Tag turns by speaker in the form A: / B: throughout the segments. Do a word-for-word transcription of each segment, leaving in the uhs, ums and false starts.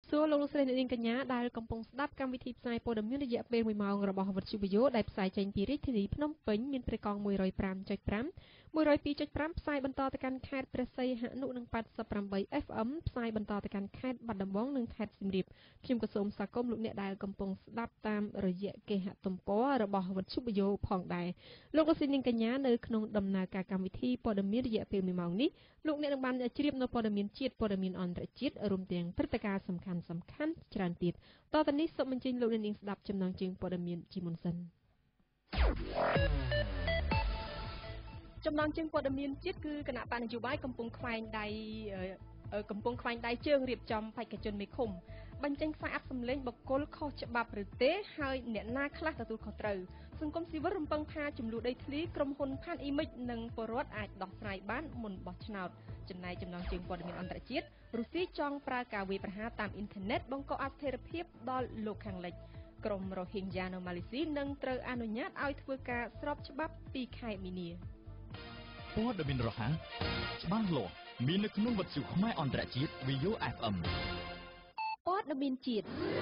A: សួរលោកលោកស្រីអ្នកនាងកញ្ញាដែលកំពុងស្ដាប់កម្មវិធីផ្សាយព័ត៌មានរយៈពេលមួយម៉ោងរបស់វិទ្យុ VAYO ដែលផ្សាយចេញពីរាជធានីភ្នំពេញមានប្រកង មួយរយប្រាំចុចប្រាំ មួយរយពីរចុចប្រាំ ផ្សាយបន្តទៅកាន់ខេត្តព្រះសីហនុនិង ប៉ាត់សិបប្រាំបី អេហ្វ អឹម ផ្សាយបន្តទៅកាន់ខេត្តបាត់ដំបងនិងខេត្តសៀមរាបខ្ញុំក៏សូមស្វាគមន៍លោកអ្នកដែលកំពុងស្ដាប់តាមរយៈគេហទំព័ររបស់វិទ្យុ VAYO ផងដែរលោកលោកស្រីនាងកញ្ញានៅក្នុងដំណើរការកម្មវិធីព័ត៌មានរយៈពេលមួយម៉ោងនេះលោកអ្នកនឹងបានជ្រាបនៅព័ត៌មានជាតិព័ត៌មានអន្តរជាតិរួមទាំងព្រឹត្តិការណ៍សំខាន់សំខាន់ច្រើនទៀតតទៅនេះសូមអញ្ជើញលោកអ្នកនាងស្ដាប់ចំណងជើងព័ត៌មានជាមុនសិនចំណងជើងព័ត៌មានជាតិគឺគណៈបកនយោបាយកំពុងខ្វែងដៃកំពុងខ្វែងដៃជើងរៀបចំបេក្ខជនមេឃុំបញ្ចេញខ្សែអាប់សម្លេងបកគលខុសច្បាប់ឬទេហើយអ្នកណាខ្លះទទួលខុសត្រូវសង្គមស៊ីវិលរំពឹងថាចំនួនដីធ្លីក្រុមហ៊ុនផានអ៊ីមិចនិងពលរដ្ឋអាចដោះស្រាយបានមុនបោះឆ្នោតចំណែកចំណងជើងព័ត៌មានអន្តរជាតិរុស្ស៊ីចង់ប្រើការវាយប្រហារតាមអ៊ីនធឺណិតបង្កអស្ថិរភាពដល់លោកខាងលិចក្រុមរ៉ូហីងយ៉ានៅម៉ាឡេស៊ីនឹងត្រូវអនុញ្ញាតឲ្យធ្វើការស្របច្បាប់ពីខែមីនា
B: ព័ត៌មានរហ័សច្បាស់លាស់មាននៅក្នុងវិទ្យុខ្មែរអន្តរជាតិ VAYO អេហ្វ អឹម
A: ព័ត៌មានជាតិ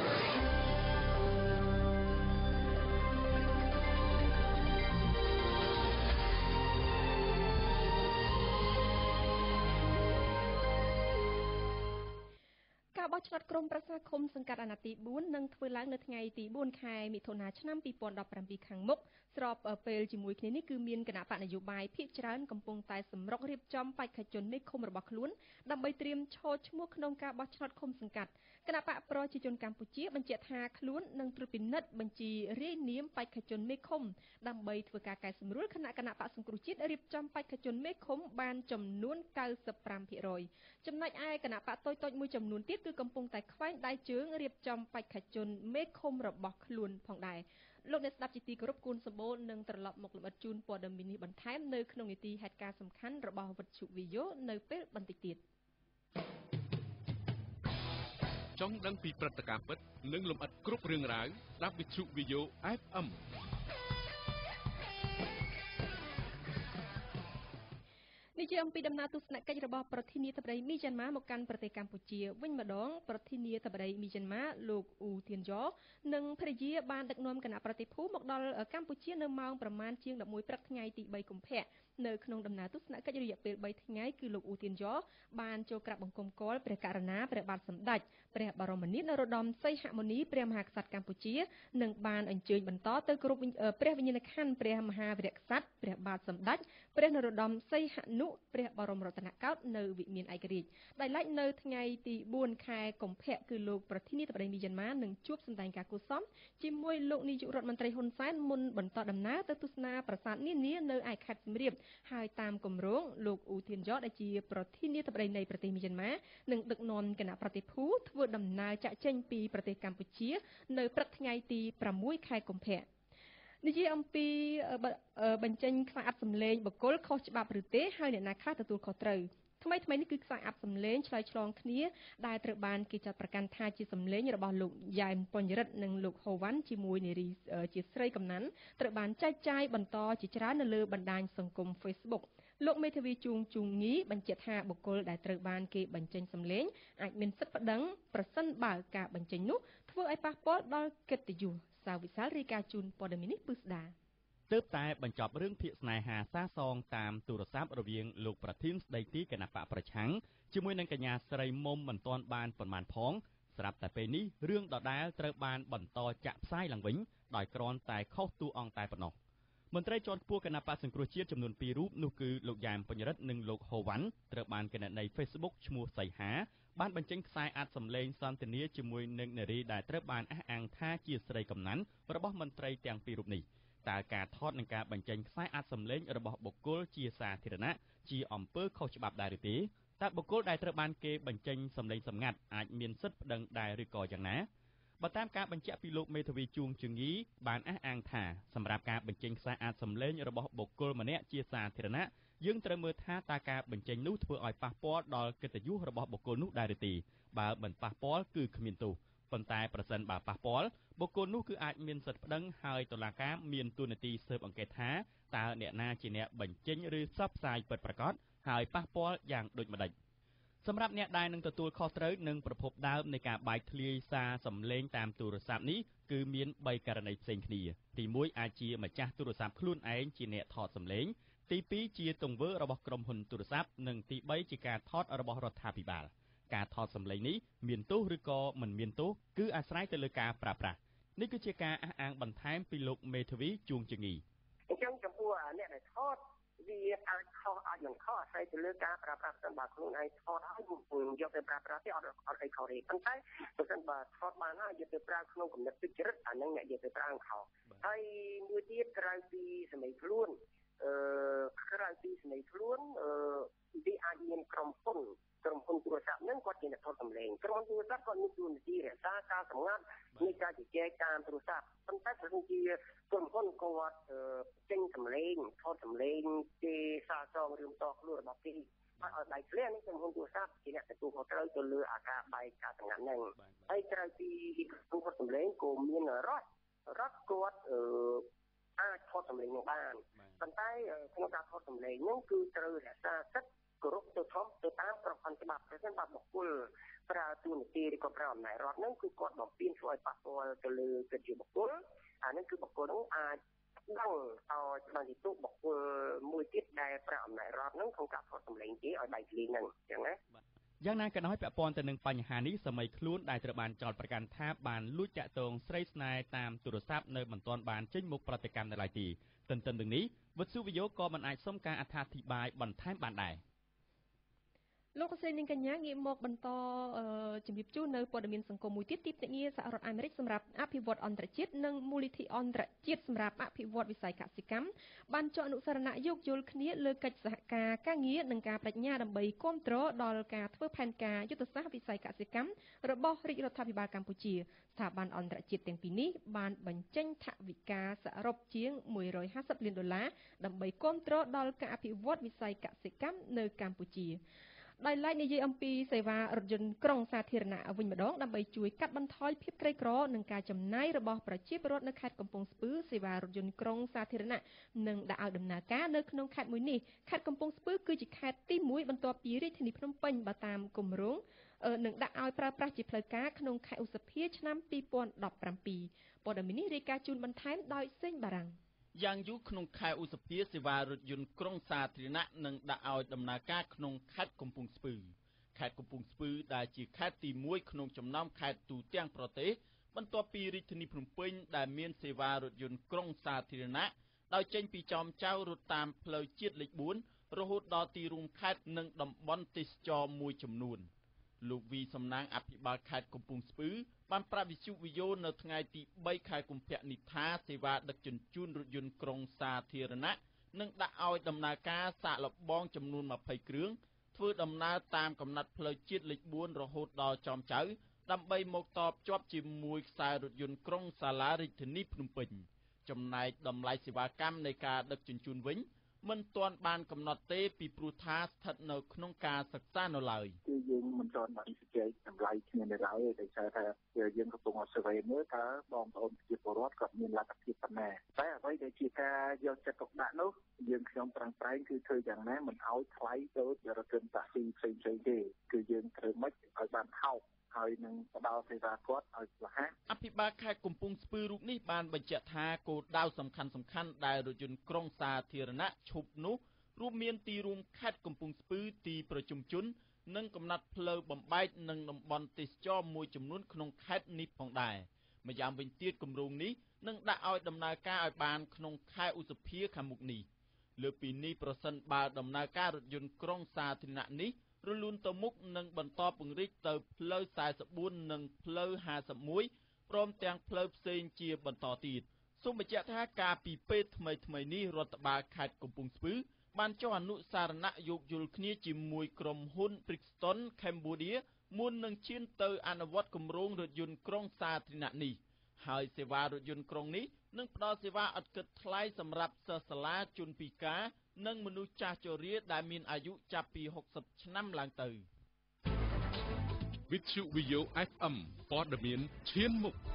A: ការបោះឆ្នោតក្រុមប្រឹក្សាឃុំសង្កាត់អាណត្តិទីបួននឹងធ្វើឡើងនៅថ្ងៃទីបួនខែមិថុនាឆ្នាំពីរពាន់ដប់ប្រាំពីរខាងមុខស្របពេលជាមួយគ្នានេះគឺមានគណៈបកនយោបាយភាគច្រើនកំពុងតែសម្រុករៀបចំបេក្ខជនមេឃុំរបស់ខ្លួនដើម្បីត្រៀមឈរឈ្មោះក្នុងការបោះឆ្នោតឃុំសង្កាត់គណៈបកប្រជាជនកម្ពុជាបញ្ជាក់ថាខ្លួននឹងត្រួតពិនិត្យបញ្ជីរាយនាមបេក្ខជនមេឃុំដើម្បីធ្វើការកែសម្រួលគណៈគណៈបកសង្គ្រោះជាតិរៀបចំបេក្ខជនមេឃុំបានចំនួនកៅសិបប្រាំភាគរយចំណែកឯគណៈបកតូចតូចមួយចំនួនទៀតគឺកំពុងតែខ្វែងដៃជើងរៀបចំបេក្ខជនមេឃុំរបស់ខ្លួនផងដែរលោកអ្នកស្ដាប់ជាទីគោរពគូនសម្បូរនឹងត្រឡប់មកលម្អិតជូនព័ត៌មាននេះបន្ថែមនៅក្នុងនីតិហេតុការណ៍សំខាន់របស់វិទ្យុ VAYO នៅពេលបន្តិចទៀត
C: ចង់ដឹងពីព្រឹត្តិការណ៍ពិតនិងលម្អិតគ្រប់រឿងរ៉ាវស្ដាប់វិទ្យុ VAYO អេហ្វ អឹម
A: នេះជាអំពីដំណើរទស្សនកិច្ចរបស់ប្រធានាធិបតីមីយ៉ាន់ម៉ាមកកាន់ប្រទេសកម្ពុជាវិញម្ដងប្រធានាធិបតីមីយ៉ាន់ម៉ាលោកអ៊ូទៀនយ៉និងភរិយាបានដឹកនាំគណៈប្រតិភូមកដល់កម្ពុជានៅម៉ោងប្រមាណជាង11ព្រឹកថ្ងៃទីបីកុម្ភៈនៅក្នុងដំណើរទស្សនកិច្ចរយៈពេលបីថ្ងៃគឺលោកអ៊ូទៀនយ៉បានចូលក្រាបបង្គំគាល់ព្រះករុណាព្រះបាទសម្ដេចព្រះបរមនាថនរោត្តមសីហមុនីព្រះមហាក្សត្រកម្ពុជានិងបានអញ្ជើញបន្តទៅគោរពព្រះវិញ្ញាណក្ខន្ធព្រះមហាវីរក្សត្រព្រះបាទសម្ដេចព្រះនរោត្តមសីហនុព្រះបរមរតនកោដ្ឋនៅវិមានឯករាជ្យដែលឡែកនៅថ្ងៃទីបួនខែកុម្ភៈគឺលោកប្រធានាធិបតីមីយ៉ាន់ម៉ានឹងជួបសម្ដែងការគូសំជាមួយលោកនាយករដ្ឋមន្ត្រីហ៊ុនសែនមុនបន្តដំណើរទៅទស្សនាប្រាសាទនានានៅឯខេត្តសៀមរាបហើយតាមគម្រោងលោកអ៊ូទៀនយ៉ដែលជាប្រធានាធិបតីនៃប្រទេសមីយ៉ាន់ម៉ានឹងដឹកនាំគណៈប្រតិភូធ្វើដំណើរចាក់ចេញពីប្រទេសកម្ពុជានៅព្រឹកថ្ងៃទីប្រាំមួយខែកុម្ភៈនិយាយអំពីបញ្ចេញខ្សែអាប់សម្លេងបកគលខុសច្បាប់ឬទេហើយអ្នកណាខ្លះទទួលខុសត្រូវថ្មីថ្មីនេះគឺខ្សែអាប់សម្លេងឆ្លើយឆ្លងគ្នាដែលត្រូវបានគេចាត់ប្រកាន់ថាជាសម្លេងរបស់លោកយ៉ែមបញ្ញរិទ្ធនិងលោកហូវ៉ាន់ជាមួយនារីជាស្រីកំណាន់ត្រូវបានចែកចាយបន្តជាច្រើននៅលើបណ្ដាញសង្គម Facebook លោកមេធាវីជួងជុងងីបញ្ជាក់ថាបុគ្គលដែលត្រូវបានគេបញ្ចេញសម្លេងអាចមានសិទ្ធិប្តឹងប្រសិនបើការបញ្ចេញនោះធ្វើឲ្យប៉ះពាល់ដល់កិត្តិយសសាវិសាលរាយការណ៍ជូនព័ត៌មាននេះពឹស្ដា
B: ទើបតែបញ្ចប់រឿងភាគស្នេហាសាសងតាមទូរស័ព្ទរវាងលោកប្រធានស្ដីទីគណៈបកប្រឆាំងជាមួយនឹងកញ្ញាស្រីមុំមិនទាន់បានប៉ុន្មានផងស្រាប់តែពេលនេះរឿងដដែលត្រូវបានបន្តចាក់ផ្សាយឡើងវិញដោយគ្រាន់តែខុសតួអង្គតែប៉ុណ្ណោះមន្ត្រីជាន់ខ្ពស់គណៈបកសង្គ្រោះជាតិចំនួនពីររូបនោះគឺលោកយ៉ែមបញ្ញរិទ្ធនិងលោកហូវ៉ាន់ត្រូវបានគណនី Facebook ឈ្មោះសីហាបានបញ្ចេញខ្សែអាចសម្លេងសន្ទនាជាមួយនឹងនារីដែលត្រូវបានអះអាងថាជាស្រីកំណាន់របស់មន្ត្រីទាំងពីររូបនេះតើការថតនិងការបញ្ចេញខ្សែអាចសម្លេងរបស់បុគ្គលជាសាធារណៈជាអំពើខុសច្បាប់ដែរឬទេតើបុគ្គលដែលត្រូវបានគេបញ្ចេញសម្លេងសម្ងាត់អាចមានសិទ្ធិប្តឹងដែរឬក៏យ៉ាងណាបើតាមការបញ្ជាក់ពីលោកមេធាវីជួងជងីបានអះអាងថាសម្រាប់ការបញ្ចេញខ្សែអាចសម្លេងរបស់បុគ្គលម្នាក់ជាសាធារណៈយើងត្រូវមើលថាតើការបញ្ចេញនោះធ្វើឲ្យប៉ះពាល់ដល់កិត្តិយសរបស់បុគ្គលនោះដែរឬទេបើមិនប៉ះពាល់គឺគ្មានទោសប៉ុន្តែប្រសិនបើប៉ះពាល់បុគ្គលនោះគឺអាចមានសិទ្ធិប្តឹងហើយតុលាការមានទូនាទីស៊ើបអង្កេតថាតើអ្នកណាជាអ្នកបញ្ចេញឬផ្សព្វផ្សាយពិតប្រាកដហើយប៉ះពាល់យ៉ាងដូចម្តេចសម្រាប់អ្នកដែលនឹងទទួលខុសត្រូវនឹងប្រភពដើមនៃការបែកធ្លាយសារសំឡេងតាមទូរស័ព្ទនេះគឺមានបីករណីផ្សេងគ្នាទីមួយអាចជាម្ចាស់ទូរស័ព្ទខ្លួនឯងជាអ្នកថតសំឡេងទីពីរជាទង្វើរបស់ក្រុមហ៊ុនទូរស័ព្ទនិងទីបីជាការថតរបស់រដ្ឋាភិបាលការថតសំឡេងនេះមានទោសឬក៏មិនមានទោសគឺអាស្រ័យទៅលើការប្រើប្រាស់នេះគឺជាការអះអាងបន្ថែមពីលោកមេធាវីជួងជងី
D: អញ្ចឹងចំពោះអ្នកដែលថតវាអាចខុសអាចនឹងខុសអាស្រ័យទៅលើការប្រើប្រាស់សិនបើខ្លួនឯងថតហើយយកទៅប្រើប្រាស់ទេអត់អត់អីខុសទេប៉ុន្តែបើសិនបើថតបានហើយយកទៅប្រើក្នុងគំនិតទុច្ចរិតអានឹងអ្នកយកទៅប្រើខុសហើយមួយទៀតក្រៅពីសម្លេងខ្លួនអឺក្រៅពីសម្លេងខ្លួនអឺវាអាចមានក្រុមហ៊ុនក្រុមហ៊ុនទូរស័ព្ទហ្នឹងគាត់ជាអ្នកថតសម្លេងក្រុមហ៊ុនទូរស័ព្ទគាត់មានទួនាទីរក្សាការសម្ងាត់នៃការជជែកតាមទូរស័ព្ទប៉ុន្តែបើសិនជាក្រុមហ៊ុនគាត់ចេញសម្លេងថតសម្លេងគេសារសងរឿងតខ្លួនរបស់គេហើយឲ្យបែកធ្លាយនេះក្រុមហ៊ុនទូរស័ព្ទជាអ្នកទទួលខុសត្រូវទៅលើអាការបែកការសម្ងាត់ហ្នឹងហើយក្រៅពីក្រុមហ៊ុនសម្លេងក៏មានរដ្ឋរដ្ឋគាត់អឺអាចថតសម្លេងនឹងបានប៉ុន្តែក្នុងការថតសម្លេងហ្នឹងគឺត្រូវរក្សាសិទ្ធិគោរពទៅធំទៅតាមប្រព័ន្ធច្បាប់ប្រសិនបើបុគ្គលប្រើទូនាទីឬក៏ប្រើអំណាចរដ្ឋហ្នឹងគឺគាត់បំពេញធ្វើឲ្យប៉ះពាល់ទៅលើកិត្តិយសបុគ្គលអានេះគឺបុគ្គលហ្នឹងអាចដឹងឲ្យច្បាស់ទីទុកបុគ្គលមួយទៀតដែលប្រើអំណាចរដ្ឋហ្នឹងក្នុងការថតសម្លេងគេឲ្យបែកធ្លាយហ្នឹងអញ្ចឹងណា
B: យ៉ាងណាក៏ដោយពាក់ព័ន្ធទៅនឹងបញ្ហានេះសម័យខ្លួនដែលត្រូវបានចោទប្រកាន់ថាបានលួចតាក់ទងស្រីស្នេហ៍តាមទូរស័ព្ទនៅមិនទាន់បានចេញមុខប្រតិកម្មនៅឡើយទេទន្ទឹមនឹងនេះវិទ្យុវីយ៉ូក៏មិនអាចសុំការអត្ថាធិប្បាយបន្ថែមបានដែរ
A: លោកកសិនាងកញ្ញាងាកមកបន្តជំរាបជូននៅព័ត៌មានសង្គមមួយទៀតទីភ្នាក់ងារសហរដ្ឋអាមេរិកសម្រាប់អភិវឌ្ឍអន្តរជាតិនិងមូលនិធិអន្តរជាតិសម្រាប់អភិវឌ្ឍវិស័យកសិកម្មបានចុះអនុស្សរណៈយោគយល់គ្នាលើកិច្ចសហការការងារនិងការបញ្ញាដើម្បីគ្រប់គ្រងដល់ការធ្វើផែនការយុទ្ធសាស្ត្រវិស័យកសិកម្មរបស់រាជរដ្ឋាភិបាលកម្ពុជាស្ថាប័នអន្តរជាតិទាំងពីរនេះបានបញ្ចេញថវិកាសរុបជាងមួយរយហាសិបលានដុល្លារដើម្បីគ្រប់គ្រងដល់ការអភិវឌ្ឍវិស័យកសិកម្មនៅកម្ពុជាដោយឡែកនិយាយអំពីសេវារថយន្តក្រុងសាធារណៈវិញម្ដងដើម្បីជួយកាត់បន្ថយភាពក្រីក្រនិងការចំណាយរបស់ប្រជាពលរដ្ឋនៅខេត្តកំពង់ស្ពឺសេវារថយន្តក្រុងសាធារណៈនឹងដាក់ឲ្យដំណើរការនៅក្នុងខេត្តមួយនេះខេត្តកំពង់ស្ពឺគឺជាខេត្តទីមួយបន្ទាប់ពីរាជធានីភ្នំពេញបើតាមគម្រោងនឹងដាក់ឲ្យប្រើប្រាស់ជាផ្លូវការក្នុងខែឧសភាឆ្នាំពីរពាន់ដប់ប្រាំពីរព័ត៌មាននេះរាយការណ៍ជូនបន្ថែមដោយសេងបារាំង
E: យ៉ាងយូរក្នុងខែឧសភាសេវារថយន្តក្រុងសាធារណៈនឹងដាក់ឲ្យដំណើរការក្នុងខេត្តកំពង់ស្ពឺខេត្តកំពង់ស្ពឺដែលជាខេត្តទីមួយក្នុងចំណោមខេត្តទូទាំងប្រទេសបន្ទាប់ពីរាជធានីភ្នំពេញដែលមានសេវារថយន្តក្រុងសាធារណៈដោយចេញពីចោមចៅរត់តាមផ្លូវជាតិលេខបួនរហូតដល់ទីរួមខេត្តនិងតំបន់ទេសចរមួយចំនួនលោកវីសំណាងអភិបាលខេត្តកំពង់ស្ពឺបានប្រាប់វិទ្យុវីយ៉ូនៅថ្ងៃទីបីខែកុម្ភៈនេះថាសេវាដឹកជញ្ជូនរថយន្តក្រុងសាធារណៈនឹងដាក់ឲ្យដំណើរការសាកល្បងចំនួនម្ភៃគ្រឿងធ្វើដំណើរតាមកំណត់ផ្លូវជាតិលេខបួនរហូតដល់ចោមចៅដើម្បីមកតភ្ជាប់ជាមួយខ្សែរថយន្តក្រុងសាលារាជធានីភ្នំពេញចំណែកតម្លៃសេវាកម្មនៃការដឹកជញ្ជូនវិញមិនទាន់បានកំណត់ទេពីព្រោះថាស្ថិតនៅក្នុងការសិក្សានៅឡើយ
F: គឺយើងមិនទាន់បានជជែកតម្លៃគ្នានៅឡើយទេដោយសារថាយើងកំពុងអស្ចារ្យមើលតើបងប្អូនប្រជាពលរដ្ឋគាត់មានលទ្ធភាពប៉ុណ្ណាតែអ្វីដែលជាការយកចិត្តទុកដាក់នោះយើងខ្ញុំប្រឹងប្រែងគឺធ្វើយ៉ាងណាមិនឲ្យថ្លៃដូចរថយន្តតាក់ស៊ីផ្សេងៗទេគឺយើងត្រូវមិនឲ្យបានថោកហើយនឹងផ្ដល់សេវាគាត់ឲ្យស្អាត
E: អភិបាលខេត្តកំពង់ស្ពឺរូបនេះបានបញ្ជាក់ថាគោលដៅសំខាន់សំខាន់ដែលរថយន្តក្រុងសាធារណៈឈប់នោះរួមមានទីរួមខេត្តកំពង់ស្ពឺទីប្រជុំជននិងកំណត់ផ្លូវបំបែកនិងតំបន់ទេសចរមួយចំនួនក្នុងខេត្តនេះផងដែរម្យ៉ាងវិញទៀតគម្រោងនេះនឹងដាក់ឲ្យដំណើរការឲ្យបានក្នុងខែឧសភាខាងមុខនេះលើពីនេះប្រសិនបើដំណើរការរថយន្តក្រុងសាធារណៈនេះរលូនទៅមុខនឹងបន្តពង្រីកទៅផ្លូវសែសិបបួននិងផ្លូវហាសិបមួយព្រមទាំងផ្លូវផ្សេងជាបន្តទៀតសូមបញ្ជាក់ថាកាលពីពេលថ្មីថ្មីនេះរដ្ឋបាលខេត្តកំពង់ស្ពឺបានចុះអនុសារណៈយោគយល់គ្នាជាមួយក្រុមហ៊ុន Brixton Cambodia មុននឹងឈានទៅអនុវត្តគម្រោងរថយន្តក្រុងសាធារណៈនេះហើយសេវារថយន្តក្រុងនេះនឹងផ្ដល់សេវាឥតគិតថ្លៃសម្រាប់សិស្សសាលាជនពិការនិងមនុស្សចាស់ជរាដែលមានអាយុចាប់ពីហុកសិបឆ្នាំឡើងទៅ
C: វិទ្យុវីយ៉ូ เอฟ เอ็ม ព័ត៌មានឈានមុខ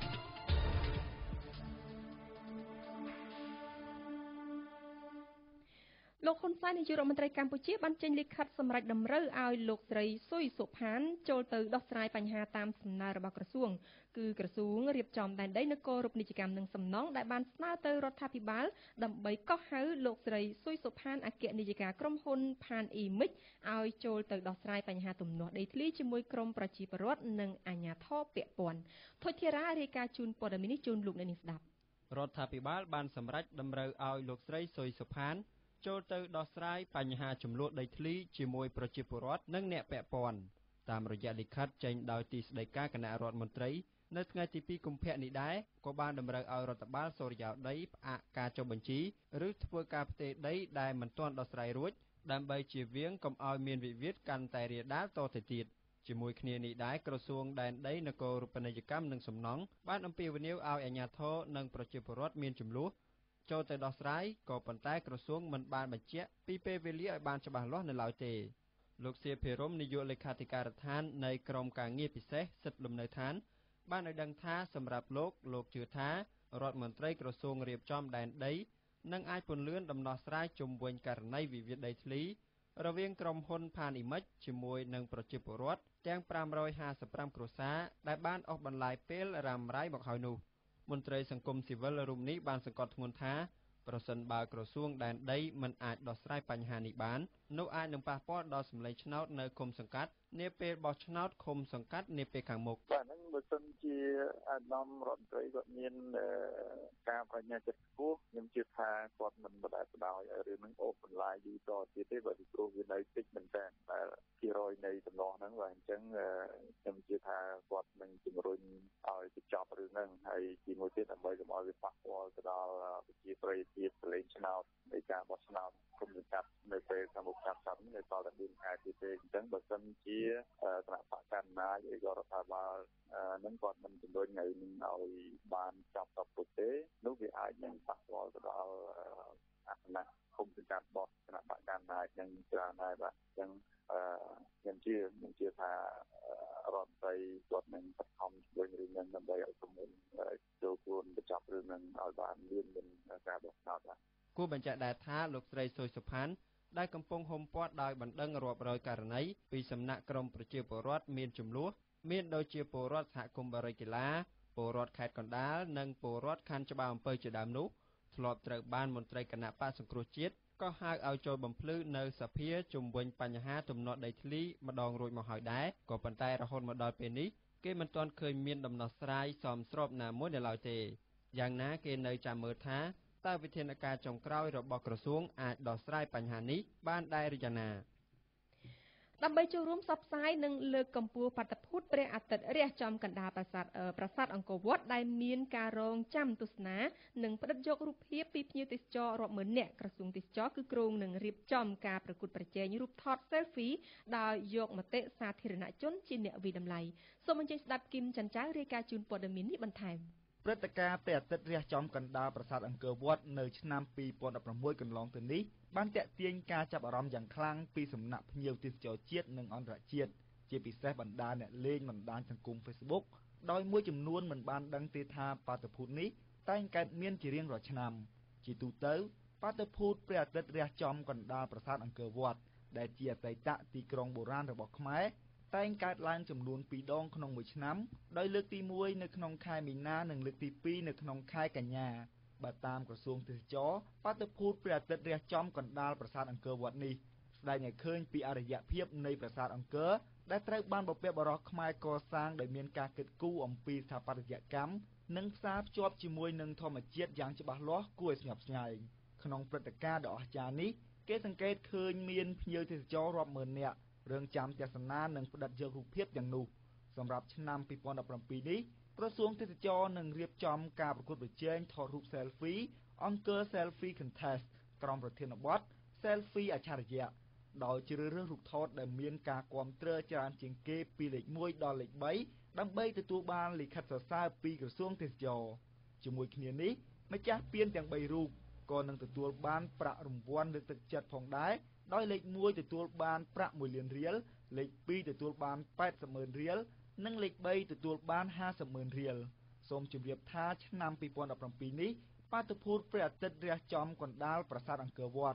A: លោកហ៊ុនសែននាយករដ្ឋមន្ត្រីកម្ពុជាបានចេញលិខិតសម្រេចតម្រូវឲ្យលោកស្រីស៊ុយសុផានចូលទៅដោះស្រាយបញ្ហាតាមសំណើរបស់ក្រសួងគឺក្រសួងរៀបចំដែនដីនគររូបនីយកម្មនិងសំណង់ដែលបានស្នើទៅរដ្ឋាភិបាលដើម្បីកោះហៅលោកស្រីស៊ុយសុផានអគ្គនាយិកាក្រុមហ៊ុនផានអ៊ីមិចឲ្យចូលទៅដោះស្រាយបញ្ហាទំនាស់ដីធ្លីជាមួយក្រមប្រជាពលរដ្ឋនិងអាជ្ញាធរពាក់ព័ន្ធធុធារារាយការណ៍ជូនព័ត៌មាននេះជូនលោកអ្នកនាងស្ដាប់
G: រដ្ឋាភិបាលបានសម្រេចតម្រូវឲ្យលោកស្រីស៊ុយសុផានចូលទៅដោះស្រាយបញ្ហាចំនួនដីធ្លីជាមួយប្រជាពលរដ្ឋនិងអ្នកពាក់ព័ន្ធតាមរយៈលិខិតចេញដោយទីស្តីការគណៈរដ្ឋមន្ត្រីនៅថ្ងៃទីពីរកុម្ភៈនេះដែរក៏បានតម្រូវឲ្យរដ្ឋបាលសូរិយោដីផ្អាកការចុះបញ្ជីឬធ្វើការផ្ទេរដីដែលមិនទាន់ដោះស្រាយរួចដើម្បីជៀសវាងកុំឲ្យមានវិវាទកាន់តែរាលដាលតទៅទៀតជាមួយគ្នានេះដែរក្រសួងដែនដីនគររូបនីយកម្មនិងសំណង់បានអំពាវនាវឲ្យអាជ្ញាធរនិងប្រជាពលរដ្ឋមានចំនួនចូលទៅដោះស្រាយក៏ប៉ុន្តែក្រសួងមិនបានបញ្ជាក់ពីពេលវេលាឲ្យបានច្បាស់លាស់នៅឡើយទេលោកសៀភិរមនាយកលេខាធិការដ្ឋាននៃក្រមការងារពិសេសសិទ្ធិលំនៅឋានបានឲ្យដឹងថាសម្រាប់លោកលោកជឿថារដ្ឋមន្ត្រីក្រសួងរៀបចំដែនដីនឹងអាចពន្លឿនដំណោះស្រាយជុំវិញករណីវិវាទដីធ្លីរវាងក្រុមហ៊ុនផានអ៊ីមិចជាមួយនឹងប្រជាពលរដ្ឋទាំងប្រាំរយហាសិបប្រាំគ្រួសារដែលបានអស់បន្លាយពេលរ៉ាំរ៉ៃមកហើយនោះមន្ត្រីសង្គមស៊ីវិលរូបនេះបានសង្កត់ធ្ងន់ថាប្រសិនបើក្រសួងដែនដីមិនអាចដោះស្រាយបញ្ហានេះបាននោះអាចនឹងប៉ះពាល់ដល់សម្លេងឆ្នោតនៅឃុំសង្កាត់នាពេលបោះឆ្នោតឃុំសង្កាត់នាពេលខាងមុខ
F: បាទហ្នឹងបើសិនជាអាដាមរដ្ឋមន្ត្រីគាត់មានការប្រាជ្ញាចិត្តខ្ពស់ខ្ញុំជឿថាគាត់មិនបដែតបដោយឲ្យរឿងហ្នឹងអូសបន្លាយយូរតទៀតទេបើពីព្រោះវានៅតិចមែនតើតែភាគរយនៃដំណោះហ្នឹងបាទអញ្ចឹងខ្ញុំជឿថាគាត់នឹងជំរុញឲ្យទៅចប់រឿងហ្នឹងហើយជាមួយទៀតដើម្បីកុំឲ្យវាប៉ះពាល់ទៅដល់ប្រជាប្រិយភាពសម្លេងឆ្នោតនៃការបោះឆ្នោតគុំសង្កាត់នៅពេលខាងមុខកាត់សិននៅតតែមានខែទៀតទេអញ្ចឹងបើសិនជាគណៈបកកណ្ដាលឬក៏រដ្ឋាភិបាលនឹងគាត់មិនជំរុញឲ្យនឹងឲ្យបានចាប់តពុតទេនោះវាអាចនឹងប៉ះពាល់ទៅដល់អត្ថនៈគុំសង្កាត់របស់គណៈបកកណ្ដាលនឹងច្រើនដែរបាទអញ្ចឹងខ្ញុំជឿខ្ញុំជឿថារដ្ឋមន្ត្រីគាត់នឹងខិតខំជួយរឿងនេះដើម្បីឲ្យក្រុមហ៊ុនចូលខ្លួនបញ្ចប់រឿងនេះឲ្យបានលឿនមុនការបោះឆ្នោតបាទ
G: គួរបញ្ជាក់ដែរថាលោកស្រីស៊ុយសុផានដែលកំពុងហុំព័ទ្ធដោយបណ្ដឹងរាប់រយករណីពីសំណាក់ក្រមប្រជាពលរដ្ឋមានចំនួនមានដូចជាពលរដ្ឋសហគមន៍បារីកីឡាពលរដ្ឋខេត្តកណ្ដាលនិងពលរដ្ឋខណ្ឌច្បារអំពើជាដើមនោះធ្លាប់ត្រូវបានមន្ត្រីគណៈបកសង្គ្រោះជាតិក៏ហៅឲ្យចូលបំភ្លឺនៅសភាជុំវិញបញ្ហាទំនាស់ដីធ្លីម្ដងរួចមកហើយដែរក៏ប៉ុន្តែរហូតមកដល់ពេលនេះគេមិនទាន់ឃើញមានដំណោះស្រាយសមស្របណាមួយនៅឡើយទេយ៉ាងណាគេនៅចាំមើលថាតើវិធានការចុងក្រោយរបស់ក្រសួងអាចដោះស្រាយបញ្ហានេះបានដែរឬយ៉ាងណា
A: ដើម្បីចូលរួមផ្សព្វផ្សាយនិងលើកកម្ពស់បាតុភូតព្រះអាទិត្យរះចំកណ្ដាលប្រាសាទប្រាសាទអង្គរវត្តដែលមានការរងចាំទស្សនានិងផ្តិតយករូបភាពពីភ្ញៀវទេសចររាប់ម៉ឺននាក់ក្រសួងទេសចរគឺគ្រោងនឹងរៀបចំការប្រកួតប្រជែងរូបថត Selfie ដោយយកមតិសាធារណជនជាអ្នកវិតម្លៃសូមអញ្ជើញស្ដាប់គឹមច័ន្ទចៅរាយការណ៍ជូនព័ត៌មាននេះបន្ថែម
H: ព្រឹត្តិការណ៍ព្រះអាទិត្យរះចំកណ្ដាលប្រាសាទអង្គរវត្តនៅឆ្នាំពីរពាន់ដប់ប្រាំមួយកន្លងទៅនេះបានទាក់ទាញការចាប់អារម្មណ៍យ៉ាងខ្លាំងពីសំណាក់ភ្ញៀវទេសចរជាតិនិងអន្តរជាតិជាពិសេសបណ្ដាអ្នកលេងបណ្ដាញសង្គម Facebook ដោយមួយចំនួនមិនបានដឹងទេថាបាតុភូតនេះតែងកើតមានជារៀងរាល់ឆ្នាំជាទូទៅបាតុភូតព្រះអាទិត្យរះចំកណ្ដាលប្រាសាទអង្គរវត្តដែលជាអតីតទីក្រុងបុរាណរបស់ខ្មែរតែងកើតឡើងចំនួនពីរដងក្នុងមួយឆ្នាំដោយលើកទីមួយនៅក្នុងខែមីនានិងលើកទីពីរនៅក្នុងខែកញ្ញាបើតាមក្រសួងទេសចរបាតុភូតព្រះអាទិត្យរះចំកណ្ដាលប្រាសាទអង្គរវត្តនេះស្ដែងឲ្យឃើញពីអរិយភាពនៃប្រាសាទអង្គរដែលត្រូវបានបុព្វបុរសខ្មែរកសាងដោយមានការគិតគូរអំពីស្ថាបត្យកម្មនិងផ្សារភ្ជាប់ជាមួយនឹងធម្មជាតិយ៉ាងច្បាស់លាស់គួរឲ្យស្ញប់ស្ញែងក្នុងព្រឹត្តិការណ៍ដ៏អស្ចារ្យនេះគេសង្កេតឃើញមានភ្ញៀវទេសចររាប់ម៉ឺននាក់រងចាំទស្សនានិងផ្តិតយករូបភាពទាំងនោះសម្រាប់ឆ្នាំពីរពាន់ដប់ប្រាំពីរនេះក្រសួងទេសចរនឹងរៀបចំការប្រកួតប្រជែងថតរូប Selfie អង្គរ Selfie Contest ក្រុមប្រធានបទ Selfie អច្ឆរិយៈដោយជ្រើសរើសរូបថតដែលមានការគាំទ្រច្រើនជាងគេពីលេខមួយដល់លេខបីដើម្បីទទួលបានលិខិតសរសើរពីក្រសួងទេសចរជាមួយគ្នានេះម្ចាស់ពានទាំងបីរូបក៏នឹងទទួលបានប្រាក់រង្វាន់លើកទឹកចិត្តផងដែរដោយលេខមួយទទួលបានប្រាក់មួយលានរៀលលេខពីរទទួលបានប៉ែតសិបម៉ឺនរៀលនិងលេខបីទទួលបានហាសិបម៉ឺនរៀលសូមជម្រាបថាឆ្នាំពីរពាន់ដប់ប្រាំពីរនេះបាតុភូតព្រះអាទិត្យរះចំកណ្ដាលប្រាសាទអង្គរវត្ត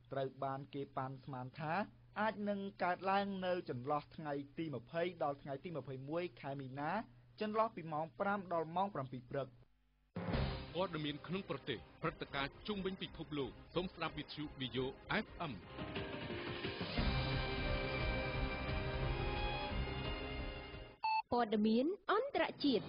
H: ត្រូវបានគេប៉ាន់ស្មានថាអាចនឹងកើតឡើងនៅចន្លោះថ្ងៃទីยี่สิบដល់ថ្ងៃទីยี่สิบเอ็ดខែមីនាចន្លោះពីម៉ោងfiveដល់ម៉ោងsevenព្រឹក
C: ព័ត៌មានក្នុងប្រទេសព្រឹត្តិការណ៍ជុំវិញពិភពលោកសូមស្ដាប់វិទ្យុ វីយ៉ូ เอฟ เอ็ม
A: ព័ត៌មានអន្តរជាតិ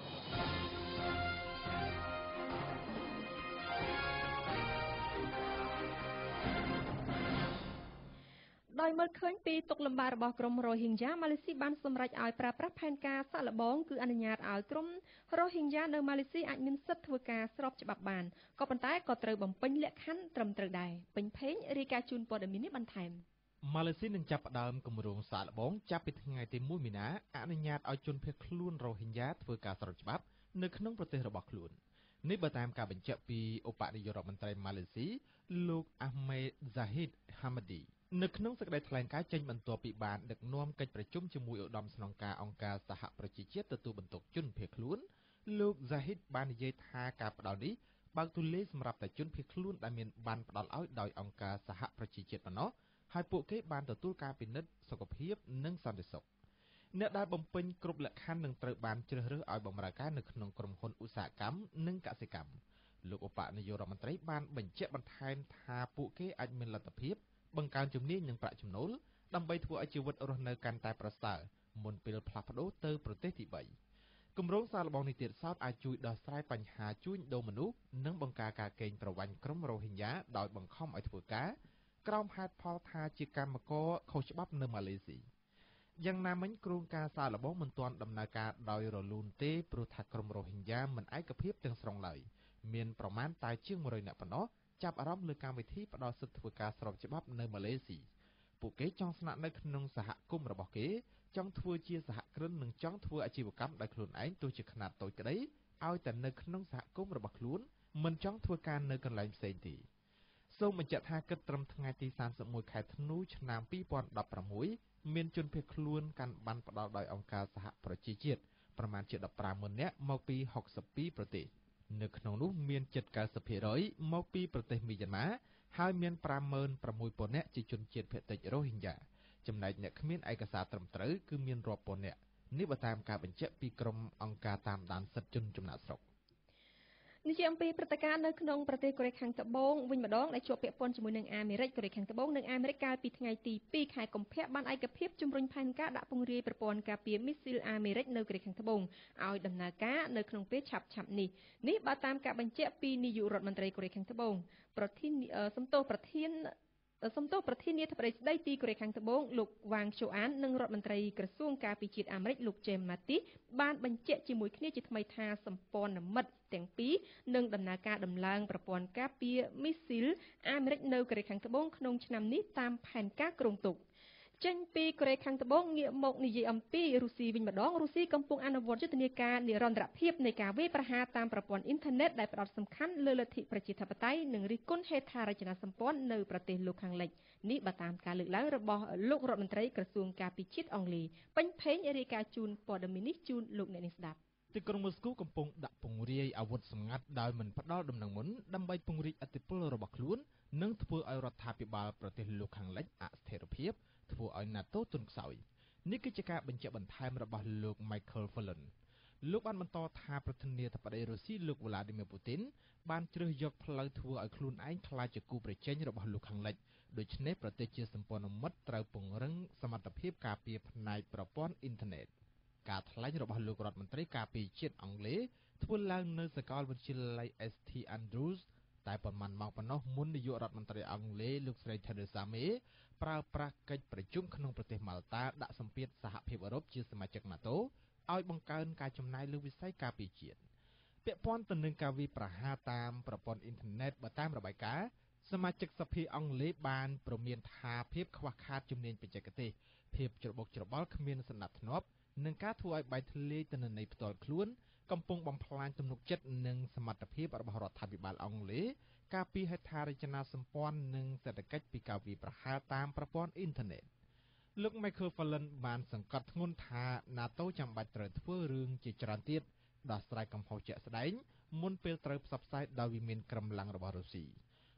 A: ដោយមើលឃើញពីទុកលំបាករបស់ក្រុមរ៉ូហីងយ៉ាម៉ាឡេស៊ីបានសម្រេចឲ្យប្រើប្រាស់ផែនការសាកល្បងគឺអនុញ្ញាតឲ្យក្រុមរ៉ូហីងយ៉ានៅម៉ាឡេស៊ីអាចមានសិទ្ធិធ្វើការស្របច្បាប់បានក៏ប៉ុន្តែក៏ត្រូវបំពេញលក្ខខណ្ឌត្រឹមត្រូវដែរពេញភេងរាយការណ៍ជូនព័ត៌មាននេះបន្ថែម
I: ម៉ាឡេស៊ីនឹងចាប់ផ្ដើមគម្រោងសាកល្បងចាប់ពីថ្ងៃទីoneមីនាអនុញ្ញាតឲ្យជនភៀសខ្លួនរ៉ូហីងយ៉ាធ្វើការស្របច្បាប់នៅក្នុងប្រទេសរបស់ខ្លួននេះបើតាមការបញ្ជាក់ពីឧបនាយករដ្ឋមន្ត្រីម៉ាឡេស៊ីលោកអាហ្មេហ្សាហ៊ីតហាម៉ាឌីនៅក្នុងសេចក្តីថ្លែងការណ៍ចេញបន្ទាប់ពីបានដឹកនាំកិច្ចប្រជុំជាមួយឧត្តមស្នងការអង្គការសហប្រជាជាតិទទួលបន្ទុកជនភៀសខ្លួនលោកហ្សាហ៊ីតបាននិយាយថាការផ្ដល់នេះបើកទូលាយសម្រាប់តែជនភៀសខ្លួនដែលមានបានផ្ដល់ឲ្យដោយអង្គការសហប្រជាជាតិប៉ុណ្ណោះហើយពួកគេបានទទួលការពិនិត្យសុខភាពនិងសន្តិសុខអ្នកដែលបំពេញគ្រប់លក្ខខណ្ឌនឹងត្រូវបានជ្រើសរើសឲ្យបម្រើការនៅក្នុងក្រុមហ៊ុនឧស្សាហកម្មនិងកសិកម្មលោកឧបនាយករដ្ឋមន្ត្រីបានបញ្ជាក់បន្ថែមថាពួកគេអាចមានលទ្ធភាពបង្កើនជំនាញនិងប្រាក់ចំណូលដើម្បីធ្វើឲ្យជីវិតរស់នៅកាន់តែប្រសើរមុនពេលផ្លាស់ប្ដូរទៅប្រទេសទីបីគម្រោងសាកល្បងនេះទៀតសោតអាចជួយដោះស្រាយបញ្ហាជួញដូរមនុស្សនិងបង្ការការកេងប្រវ័ញ្ចក្រុមរ៉ូហីងយ៉ាដោយបង្ខំឲ្យធ្វើការក្រោមហេតុផលថាជាកម្មករខុសច្បាប់នៅម៉ាឡេស៊ីយ៉ាងណាមិញគ្រោងការសាកល្បងមិនទាន់ដំណើរការដោយរលូនទេព្រោះថាក្រុមរ៉ូហីងយ៉ាមិនឯកភាពទាំងស្រុងឡើយមានប្រមាណតែជាងone hundredនាក់ប៉ុណ្ណោះចាប់អារម្មណ៍លើកម្មវិធីផ្ដល់សិទ្ធិធ្វើការស្របច្បាប់នៅម៉ាឡេស៊ីពួកគេចង់ស្នាក់នៅក្នុងសហគមន៍របស់គេចង់ធ្វើជាសហគ្រិននិងចង់ធ្វើអាជីវកម្មដោយខ្លួនឯងទោះជាខ្នាតតូចក្តីឲ្យតែនៅក្នុងសហគមន៍របស់ខ្លួនមិនចង់ធ្វើការនៅកន្លែងផ្សេងទេសូមបញ្ជាក់ថាគិតត្រឹមថ្ងៃទីthirty-oneខែធ្នូឆ្នាំtwo thousand sixteenមានជនភៀសខ្លួនកាន់ប័ណ្ណផ្ដល់ដោយអង្គការសហប្រជាជាតិប្រមាណជាfifteen thousandនាក់មកពីsixty-twoប្រទេសនៅក្នុងនោះមានជិតninety percentមកពីប្រទេសមីយ៉ាន់ម៉ាហើយមានfifty-six thousandនាក់ជាជនជាតិភាគតិចរ៉ូហីងយ៉ាចំណែកអ្នកគ្មានឯកសារត្រឹមត្រូវគឺមានរាប់ពាន់នាក់នេះបើតាមការបញ្ជាក់ពីក្រុមអង្គការតាមដានសិទ្ធិជនចំណាក់ស្រុក
A: នេះជាអំពីព្រឹត្តិការណ៍នៅក្នុងប្រទេសកូរ៉េខាងត្បូងវិញម្ដងដែលជាប់ពាក់ព័ន្ធជាមួយនឹងអាមេរិកកូរ៉េខាងត្បូងនិងអាមេរិកកាលពីថ្ងៃទីtwoខែកុម្ភៈបានឯកភាពជំរុញផែនការដាក់ពង្រាយប្រព័ន្ធការពារមីស៊ីលអាមេរិកនៅកូរ៉េខាងត្បូងឲ្យដំណើរការនៅក្នុងពេលឆាប់ៗនេះនេះបើតាមការបញ្ជាក់ពីនាយករដ្ឋមន្ត្រីកូរ៉េខាងត្បូងប្រធានសំទោសប្រធានសំទោសប្រធានាធិបតីស្ដីទីកូរ៉េខាងត្បូងលោកវ៉ាងឈូអាននិងរដ្ឋមន្ត្រីក្រសួងការពារជាតិអាមេរិកលោក James Mattis បានបញ្ជាក់ជាមួយគ្នាជាថ្មីថាសម្ព័ន្ធមិត្តទាំងពីរនឹងដំណើរការដំឡើងប្រព័ន្ធការពារមីស៊ីលអាមេរិកនៅកូរ៉េខាងត្បូងក្នុងឆ្នាំនេះតាមផែនការគ្រោងទុកចេញពីកូរ៉េខាងត្បូងងាកមកនិយាយអំពីរុស្ស៊ីវិញម្ដងរុស្ស៊ីកំពុងអនុវត្តយុទ្ធនាការនិរន្តរភាពនៃការវាយប្រហារតាមប្រព័ន្ធអ៊ីនធឺណិតដែលផ្ដោតសំខាន់លើលទ្ធិប្រជាធិបតេយ្យនិងរិះគន់ហេដ្ឋារចនាសម្ព័ន្ធនៅប្រទេសលោកខាងលិចនេះបើតាមការលើកឡើងរបស់លោករដ្ឋមន្ត្រីក្រសួងការពារជាតិអង់គ្លេសពេញភេងរាយការណ៍ជូនព័ត៌មាននេះជូនលោកអ្នកនាងស្ដាប់
I: ទីក្រុងមូស្គូកំពុងដាក់ពង្រាយអាវុធសម្ងាត់ដោយមិនផ្ដល់ដំណឹងមុនដើម្បីពង្រីកឥទ្ធិពលរបស់ខ្លួននិងធ្វើឲ្យរដ្ឋាភិបាលប្រទេសលោកខាងលិចអស្ថិរភាពធ្វើឲ្យ NATO ទន់ខ្សោយនេះគឺជាការបញ្ជាក់បន្ថែមរបស់លោក Michael Fallon លោកបានបន្តថាប្រធានាធិបតីរុស្ស៊ីលោក Vladimir Putin បានជ្រើសយកផ្លូវធ្វើឲ្យខ្លួនឯងក្លាយជាគូប្រជែងរបស់លោកខាងលិចដូច្នេះប្រទេសជាសម្ព័ន្ធមិត្តត្រូវពង្រឹងសមត្ថភាពការពារផ្នែកប្រព័ន្ធអ៊ីនធឺណិតការថ្លែងរបស់លោករដ្ឋមន្ត្រីការពារជាតិអង់គ្លេសធ្វើឡើងនៅសាកលវិទ្យាល័យ S T Andrews តែប៉ុន្មានម៉ោងប៉ុណ្ណោះមុននាយករដ្ឋមន្ត្រីអង់គ្លេសលោកស្រី Theresa May ប្រើប្រាស់កិច្ចប្រជុំក្នុងប្រទេសម៉ាល់តាដាក់សម្ពាធសហភាពអឺរ៉ុបជាសមាជិក NATO ឲ្យបង្កើនការចំណាយលើវិស័យការពារជាតិពាក់ព័ន្ធទៅនឹងការវាយប្រហារតាមប្រព័ន្ធអ៊ីនធឺណិតបើតាមរបាយការណ៍សមាជិកសភាអង់គ្លេសបានព្រមានថាភាពខ្វះខាតជំនាញបច្ចេកទេសភាពច្របូកច្របល់គ្មានសណ្ដាប់ធ្នាប់និងការធ្វើឲ្យបែកធ្លាយទិន្នន័យផ្ទាល់ខ្លួនកំពុងបំផ្លាញទំនុកចិត្តនិងសមត្ថភាពរបស់រដ្ឋាភិបាលអង់គ្លេសការពារហេដ្ឋារចនាសម្ព័ន្ធនិងសេដ្ឋកិច្ចពីការវាយប្រហារតាមប្រព័ន្ធអ៊ីនធឺណិតលោក Michael Fallon បានសង្កត់ធ្ងន់ថា NATO ចាំបាច់ត្រូវធ្វើរឿងជាច្រើនទៀតដោះស្រាយកំហុសជាក់ស្ដែងមុនពេលត្រូវផ្សព្វផ្សាយដោយវិមានក្រំឡាំងរបស់រុស្ស៊ី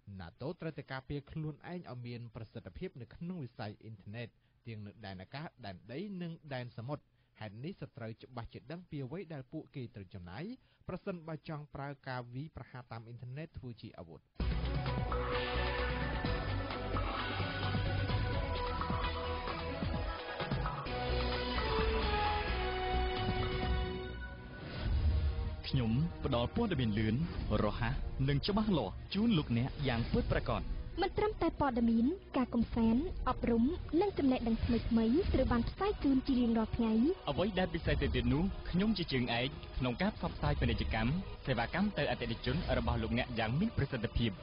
I: NATO ត្រូវតែការពារខ្លួនឯងឲ្យមានប្រសិទ្ធភាពនៅក្នុងវិស័យអ៊ីនធឺណិតទាំងនៅដែនអាកាសដែនដីនិងដែនសមុទ្រហេតុនេះស្ត្រូវច្បាស់ជាដឹងពីអ្វីដែលពួកគេត្រូវចំណាយប្រសិនបើចង់ប្រើការវាយប្រហារតាមអ៊ីនធឺណិតធ្វើជាអាវុធ
B: ខ្ញុំផ្ដល់ព័ត៌មានលឿនរហ័សនិងច្បាស់លាស់ជូនលោកអ្នកយ៉ាងពិតប្រាកដ
J: មិនត្រឹមតែព័ត៌មានការកំសាន្តអប់រំនិងចំណេះដឹងថ្មីៗត្រូវបានផ្សាយជូនជារៀងរាល់ថ្ងៃ
B: អ្វីដែលពិសេសទៅទៀតនោះខ្ញុំជាជើងឯកក្នុងការផ្សព្វផ្សាយពាណិជ្ជកម្មសេវាកម្មទៅអតិថិជនរបស់លោកអ្នកយ៉ាងមានប្រសិទ្ធភាព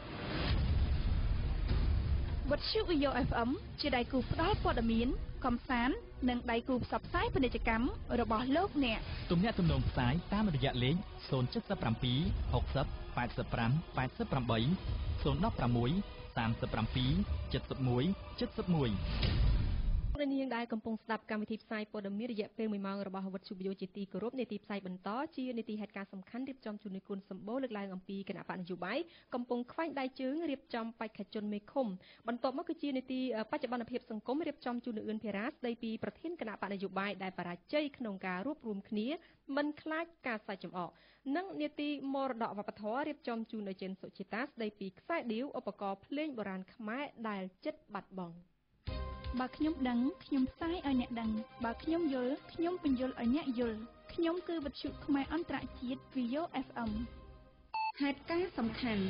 J: វិទ្យុ VAYO អេហ្វ អេម ជាដៃគូផ្ដល់ព័ត៌មានកំសាន្តនិងដៃគូផ្សព្វផ្សាយពាណិជ្ជកម្មរបស់លោកអ្នក
B: ទំនាក់ទំនងផ្សាយតាមរយៈលេខศูนย์ เจ็ด เจ็ด หก ศูนย์ แปด ห้า แปด ห้า แปด ศูนย์ หนึ่ง หก สาม เจ็ด หนึ่ง เจ็ด หนึ่ง เจ็ด หนึ่ง
A: ព្រះនាងដែលកំពុងស្ដាប់កម្មវិធីផ្សាយព័ត៌មានរយៈពេលមួយម៉ោងរបស់វិទ្យុ VAYO ជាទីគោរពនេតិផ្សាយបន្តជានេតិហេតុការណ៍សំខាន់រៀបចំជូនគុណសម្បូរលើកឡើងអំពីគណៈបកនយោបាយកំពុងខ្វែងដៃជើងរៀបចំបេក្ខជនមេឃុំបន្ទាប់មកគឺជានេតិបច្ចុប្បន្នភាពសង្គមរៀបចំជូននៅអឿនភារាស្ដីពីប្រធានគណៈបកនយោបាយដែលបរាជ័យក្នុងការរួបរวมគ្នាមិនខ្លាចការសាច់ចំអកនិងនេតិមរតកវប្បធម៌រៀបចំជូននៅជេនសុជាតាស្ដីពីខ្សែដៀវឧបករណ៍ភ្លេងបុរាណខ្មែរដែលជិតបាត់បង់
J: បើខ្ញុំដឹងខ្ញុំផ្សាយឲ្យអ្នកដឹងបើខ្ញុំយល់ខ្ញុំបញ្យល់ឲ្យអ្នកយល់ខ្ញុំគឺវិទ្យុខ្មែរអន្តរជាតិ VAYO អេហ្វ អេម ហេតុការណ៍សំខាន់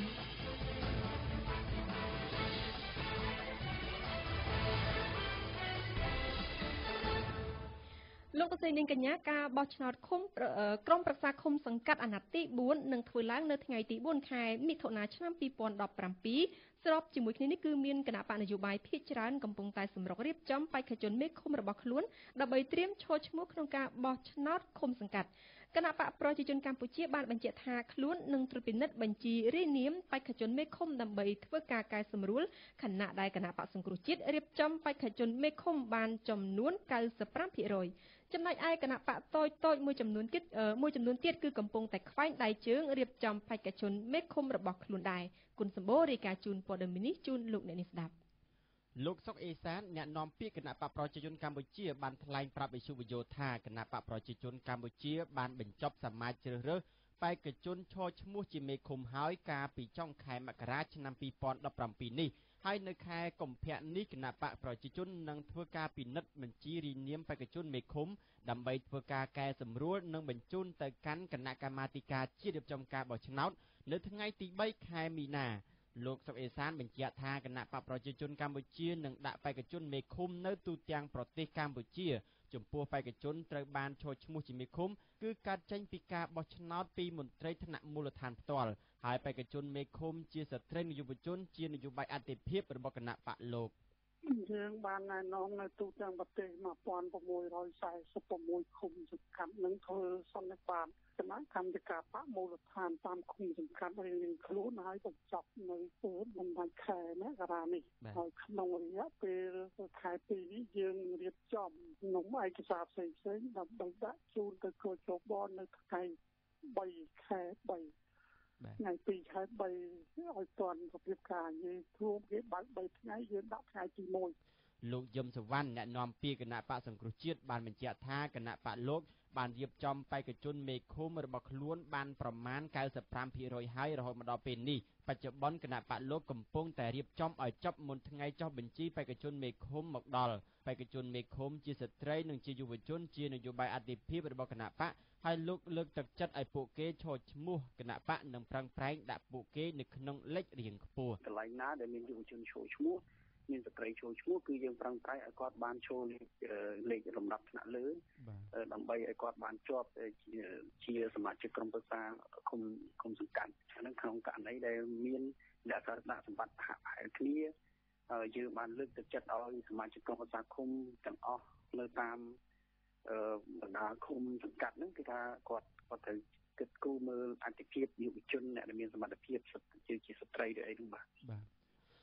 A: លោកប្រសិទ្ធនាងកញ្ញាការបោះឆ្នោតឃុំក្រុមប្រឹក្សាឃុំសង្កាត់អាណត្តិទីបួននឹងធ្វើឡើងនៅថ្ងៃទីបួនខែមិថុនាឆ្នាំពីរពាន់ដប់ប្រាំពីរស្របជាមួយគ្នានេះគឺមានគណៈបកនយោបាយភាគច្រើនកំពុងតែសម្រុករៀបចំបេក្ខជនមេឃុំរបស់ខ្លួនដើម្បីត្រៀមឈរឈ្មោះក្នុងការបោះឆ្នោតឃុំសង្កាត់គណៈបកប្រជាជនកម្ពុជាបានបញ្ជាក់ថាខ្លួននឹងត្រួតពិនិត្យបញ្ជីរាយនាមបេក្ខជនមេឃុំដើម្បីធ្វើការកែសម្រួលខណៈដែលគណៈបកសង្គ្រោះជាតិរៀបចំបេក្ខជនមេឃុំបានចំនួនកៅសិបប្រាំភាគរយចំណែកឯគណៈបកតូចតូចមួយចំនួនទៀតមួយចំនួនទៀតគឺកំពុងតែខ្វែងដៃជើងរៀបចំបេក្ខជនមេឃុំរបស់ខ្លួនដែរគុណសម្បូររាយការណ៍ជូនព័ត៌មាននេះជូនលោកអ្នកនាងស្ដាប់
G: លោកសុកអេសានអ្នកនាំពាក្យគណៈបកប្រជាជនកម្ពុជាបានថ្លែងប្រាប់វិទ្យុ VAYO ថាគណៈបកប្រជាជនកម្ពុជាបានបញ្ចប់សមាជជ្រើសរើសបេក្ខជនឈរឈ្មោះជាមេឃុំហើយកាលពីចុងខែមករាឆ្នាំពីរពាន់ដប់ប្រាំពីរនេះហើយនៅខែកុម្ភៈនេះគណៈបកប្រជាជននឹងធ្វើការពិនិត្យបញ្ជីរាយនាមបេក្ខជនមេឃុំដើម្បីធ្វើការកែសម្រួលនិងបញ្ជូនទៅកាន់គណៈកម្មាធិការជាតិរៀបចំការបោះឆ្នោតនៅថ្ងៃទីបីខែមីនាលោកសុកអេសានបញ្ជាក់ថាគណៈបកប្រជាជនកម្ពុជានឹងដាក់បេក្ខជនមេឃុំនៅទូទាំងប្រទេសកម្ពុជាចំពោះបេក្ខជនត្រូវបានឈរឈ្មោះជាមេឃុំគឺកើតចេញពីការបោះឆ្នោតពីមន្ត្រីថ្នាក់មូលដ្ឋានផ្ទាល់ហើយបេក្ខជនមេឃុំជាស្ត្រីនិងយុវជនជានយោបាយអតិភិបរបស់គណៈបកលោក
K: យើងបានណែនាំនៅទូទាំងប្រទេសmột nghìn sáu trăm bốn mươi sáuឃុំសង្កាត់នឹងធ្វើសន្និបាតគណៈកម្មការបកមូលដ្ឋានតាមឃុំសង្កាត់រៀងៗខ្លួនហើយបញ្ចប់នៅពេលបន្តិចខែមករានេះហើយក្នុងរយៈពេលខែពីរនេះយើងរៀបចំក្នុងឯកសារផ្សេងៗដើម្បីដាក់ជូនទៅកោជបនៅថ្ងៃបីខែបីថ្ងៃពីរខែបីឲ្យទាន់របៀបការយើងធ្វើគេបើកបីថ្ងៃយើងដាក់ថ្ងៃទីមួយ
G: លោកយឹមសវណ្ណអ្នកនាំពាក្យគណៈបកសង្គ្រោះជាតិបានបញ្ជាក់ថាគណៈបកលោកបានរៀបចំបេក្ខជនមេឃុំរបស់ខ្លួនបានប្រមាណកៅសិបប្រាំភាគរយហើយរហូតមកដល់ពេលនេះបច្ចុប្បន្នគណៈបកលោកកំពុងតែរៀបចំឲ្យចប់មុនថ្ងៃចុះបញ្ជីបេក្ខជនមេឃុំមកដល់បេក្ខជនមេឃុំជាស្ត្រីនិងជាយុវជនជានយោបាយអតិភិបរបស់គណៈបកហើយលោកលើកទឹកចិត្តឲ្យពួកគេឈរឈ្មោះគណៈបកនិងប្រឹងប្រែងដាក់ពួកគេនៅក្នុងលេខរៀងខ្ពស់
F: កន្លែងណាដែលមានយុវជនឈរឈ្មោះមានស្ត្រីចូលឈ្មោះគឺយើងប្រឹងប្រែងឲ្យគាត់បានចូលលេខលំដាប់ថ្នាក់លើដើម្បីឲ្យគាត់បានជាប់ជាជាសមាជិកក្រុមប្រឹក្សាគុំគុំសង្កាត់ហ្នឹងក្នុងករណីដែលមានលក្ខណៈសម្បត្តិហាក់ហែលគ្នាយើងបានលើកទឹកចិត្តឲ្យសមាជិកក្រុមប្រឹក្សាគុំទាំងអស់នៅតាមបណ្ដាឃុំសង្កាត់ហ្នឹងគឺថាគាត់គាត់ត្រូវគិតគូរមើលអតិភិបយុវជនអ្នកដែលមានសមត្ថភាពជាជាស្ត្រីឬអីហ្នឹងបាទ
G: បាទ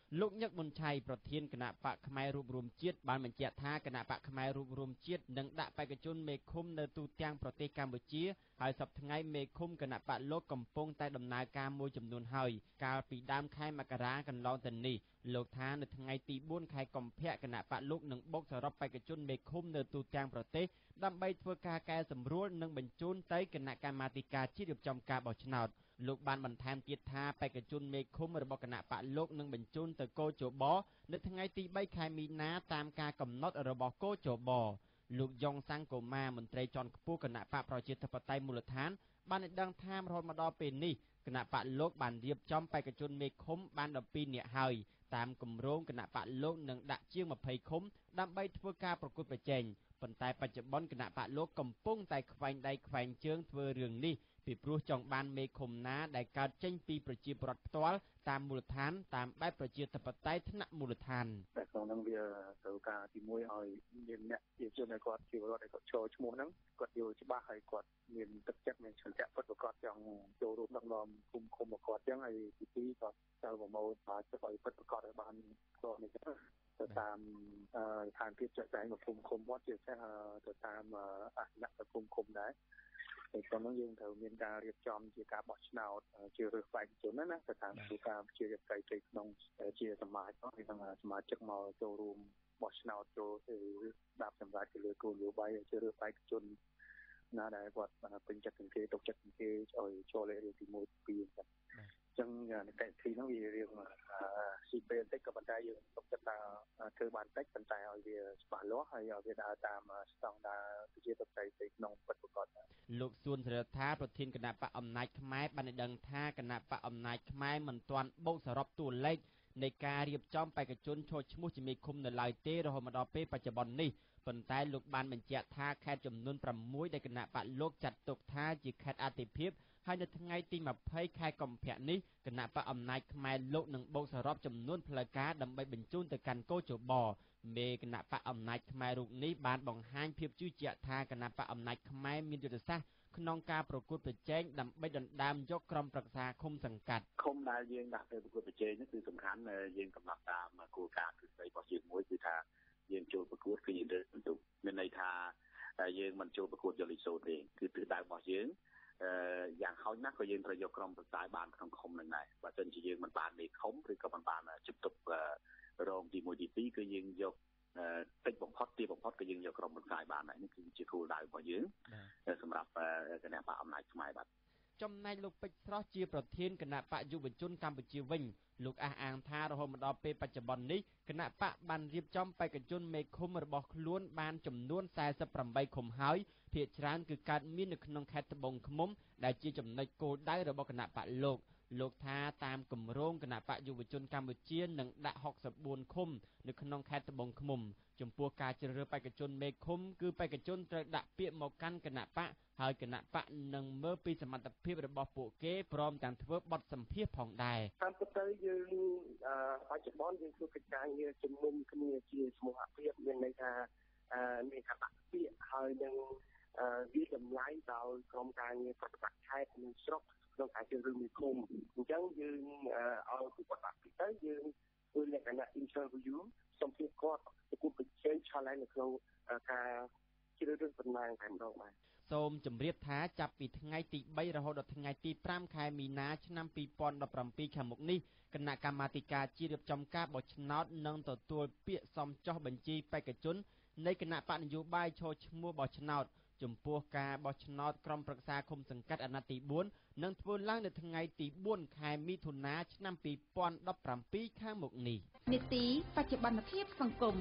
G: លោកញឹកមុនឆៃប្រធានគណៈបកផ្នែករួបរวมជាតិបានបញ្ជាក់ថាគណៈបកផ្នែករួបរวมជាតិនឹងដាក់បេក្ខជនមេឃុំនៅទូទាំងប្រទេសកម្ពុជាហើយសប្តាហ៍ថ្ងៃមេឃុំគណៈបកលោកកំពុងតែដំណើរការមួយចំនួនហើយកាលពីដើមខែមករាកន្លងទៅនេះលោកថានៅថ្ងៃទីបួនខែកុម្ភៈគណៈបកលោកនឹងបុកសរុបបេក្ខជនមេឃុំនៅទូទាំងប្រទេសដើម្បីធ្វើការកែសម្រួលនិងបញ្ជូនទៅគណៈកម្មាធិការជាតិរៀបចំការបោះឆ្នោតលោកបានបន្ថែមទៀតថាបេក្ខជនមេឃុំរបស់គណៈបកលោកនឹងបញ្ជូនទៅកោជបនៅថ្ងៃទីបីខែមីនាតាមការកំណត់របស់កោជបលោកយ៉ុងសាំងកូម៉ាមន្ត្រីជាន់ខ្ពស់គណៈបកប្រជាធិបតេយ្យមូលដ្ឋានបានឲ្យដឹងថារហូតមកដល់ពេលនេះគណៈបកលោកបានរៀបចំបេក្ខជនមេឃុំបានដប់ពីរនាក់ហើយតាមគម្រោងគណៈបកលោកនឹងដាក់ជាងម្ភៃឃុំដើម្បីធ្វើការប្រកួតប្រជែងប៉ុន្តែបច្ចុប្បន្នគណៈបកលោកកំពុងតែខ្វែងដៃខ្វែងជើងធ្វើរឿងនេះពីព្រោះចង់បានមេឃុំណាដែលកើតចេញពីប្រជាពលរដ្ឋផ្ទាល់តាមមូលដ្ឋានតាមបែបប្រជាធិបតេយ្យថ្នាក់មូលដ្ឋាន
F: តែក្នុងហ្នឹងវាត្រូវការទីមួយឲ្យមានអ្នកជាជនឲ្យគាត់ជារដ្ឋឲ្យគាត់ចូលឈ្មោះហ្នឹងគាត់យល់ច្បាស់ហើយគាត់មានទឹកចិត្តមានឆន្ទៈពិតប្រាកដចង់ចូលរួមដឹកនាំគុំគុំមកគាត់ចឹងហើយទីពីរគាត់ត្រូវប្រមូលថាចិត្តឲ្យពិតប្រាកដឲ្យបានគាត់នេះទៅតាមឋានភាពចាក់ចែងរបស់គុំគុំគាត់ជាពិសេសទៅតាមអសនៈគុំគុំដែរតែក្នុងនោះយើងត្រូវមានការរៀបចំជាការបោះឆ្នោតជារើសបេក្ខជនណាទៅតាមគោលការណ៍ជារៀបចំទៅក្នុងជាសមាជិកហើយនឹងសមាជិកមកចូលរួមបោះឆ្នោតចូលទៅដាក់សម្រាប់ទៅលើគោលនយោបាយជារើសបេក្ខជនណាដែលគាត់ពេញចិត្តទាំងគេទុកចិត្តទាំងគេឲ្យចូលលេខរៀងទីមួយទីពីរអញ្ចឹងអញ្ចឹងនីតិវិធីនោះវារៀងស៊ីពេលតិចក៏ប៉ុន្តែយើងទុកចិត្តថាធ្វើបានតិចប៉ុន្តែឲ្យវាច្បាស់លាស់ហើយឲ្យវាដើរតាមស្តង់ដារប្រជាធិបតេយ្យទៅក្នុងពិតប្រាកដ
G: លោកសួនសេរីថាប្រធានគណៈបកអំណាចខ្មែរបានឲ្យដឹងថាគណៈបកអំណាចខ្មែរមិនទាន់បូកសរុបតួលេខនៃការរៀបចំបេក្ខជនចូលឈ្មោះជាមេឃុំនៅឡើយទេរហូតមកដល់ពេលបច្ចុប្បន្ននេះប៉ុន្តែលោកបានបញ្ជាក់ថាខេត្តចំនួនប្រាំមួយដែលគណៈបកលោកចាត់ទុកថាជាខេត្តអាទិភាពហើយនៅថ្ងៃទីម្ភៃខែកុម្ភៈនេះគណៈបកអំណាចខ្មែរលោកនឹងបូកសរុបចំនួនផ្លូវការដើម្បីបញ្ជូនទៅកាន់កោជបមេគណៈបកអំណាចខ្មែររូបនេះបានបង្ហាញភាពជឿជាក់ថាគណៈបកអំណាចខ្មែរមានយុទ្ធសាស្ត្រក្នុងការប្រកួតប្រជែងដើម្បីដណ្ដើមយកក្រុមប្រឹក្សាឃុំសង្កាត់
F: ឃុំដែលយើងដាក់ទៅប្រកួតប្រជែងនេះគឺសំខាន់យើងកំណត់តាមគោលការណ៍គឺស្ដីរបស់យើងមួយគឺថាយើងចូលប្រកួតគឺយើងរើសបន្ទុកមានន័យថាយើងមិនចូលប្រកួតយកលីសូទេគឺទិសដៅរបស់យើងអឺយ៉ាងហោចណាស់ក៏យើងត្រូវយកក្រុមប្រឹក្សាបានក្នុងឃុំនឹងដែរបើមិនជាយើងមិនបានមេឃុំឬក៏មិនបានជិបទុករងទីមួយទីពីរគឺយើងយកតិចបំផុតទីបំផុតក៏យើងយកក្រុមប្រឹក្សាបានដែរនេះគឺជាគោលដៅរបស់យើងសម្រាប់គណៈបកអំណាចខ្មែរបាទ
G: ចំណែកលោកពេជ្រស្រស់ជាប្រធានគណៈបកយុវជនកម្ពុជាវិញលោកអះអាងថារហូតមកដល់ពេលបច្ចុប្បន្ននេះគណៈបកបានរៀបចំបេក្ខជនមេឃុំរបស់ខ្លួនបានចំនួនសែសិបប្រាំបីឃុំហើយភាគច្រើនគឺកើតមាននៅក្នុងខេត្តត្បូងឃ្មុំដែលជាចំណុចគោលដៅរបស់គណៈបកលោកលោកថាតាមគម្រោងគណៈបកយុវជនកម្ពុជានឹងដាក់ហុកសិបបួនឃុំនៅក្នុងខេត្តត្បូងឃ្មុំចំពោះការជ្រើសរើសបេក្ខជនមេឃុំគឺបេក្ខជនត្រូវដាក់ពាក្យមកកាន់គណៈបកហើយគណៈបកនឹងមើលពីសមត្ថភាពរបស់ពួកគេព្រមទាំងធ្វើបទសម្ភាសន៍ផងដែរ
D: តាមពិតទៅយើងបច្ចុប្បន្នយើងធ្វើកិច្ចការងារជំនុំគ្នាជាសមូហភាពមានន័យថាមានការដាក់ពាក្យហើយនឹងវាតម្លៃដោយក្រុមការងារប្រតិបត្តិខេត្តនិងស្រុកក្នុងការជ្រើសរើសមេឃុំអញ្ចឹងយើងឲ្យពីគាត់ដាក់ពាក្យទៅយើងធ្វើលក្ខណៈ interview សម្ភាសន៍គាត់ប្រកួតប្រជែង challenge នៅក្នុងការជ្រើសរើសតំណែងតែម្ដងបាទ
G: សូមជម្រាបថាចាប់ពីថ្ងៃទីបីរហូតដល់ថ្ងៃទីប្រាំខែមីនាឆ្នាំពីរពាន់ដប់ប្រាំពីរខាងមុខនេះគណៈកម្មាធិការជាតិរៀបចំការបោះឆ្នោតនឹងទទួលពាក្យសមចុះបញ្ជីបេក្ខជននៃគណៈបកនយោបាយចូលឈ្មោះបោះឆ្នោតចំពោះការបោះឆ្នោតក្រុមប្រឹក្សាឃុំសង្កាត់អាណត្តិទីបួននឹងធ្វើឡើងនៅថ្ងៃទីបួនខែមិថុនាឆ្នាំពីរពាន់ដប់ប្រាំពីរខាងមុខនេះ
J: នីតិបច្ចុប្បន្នភាពសង្គម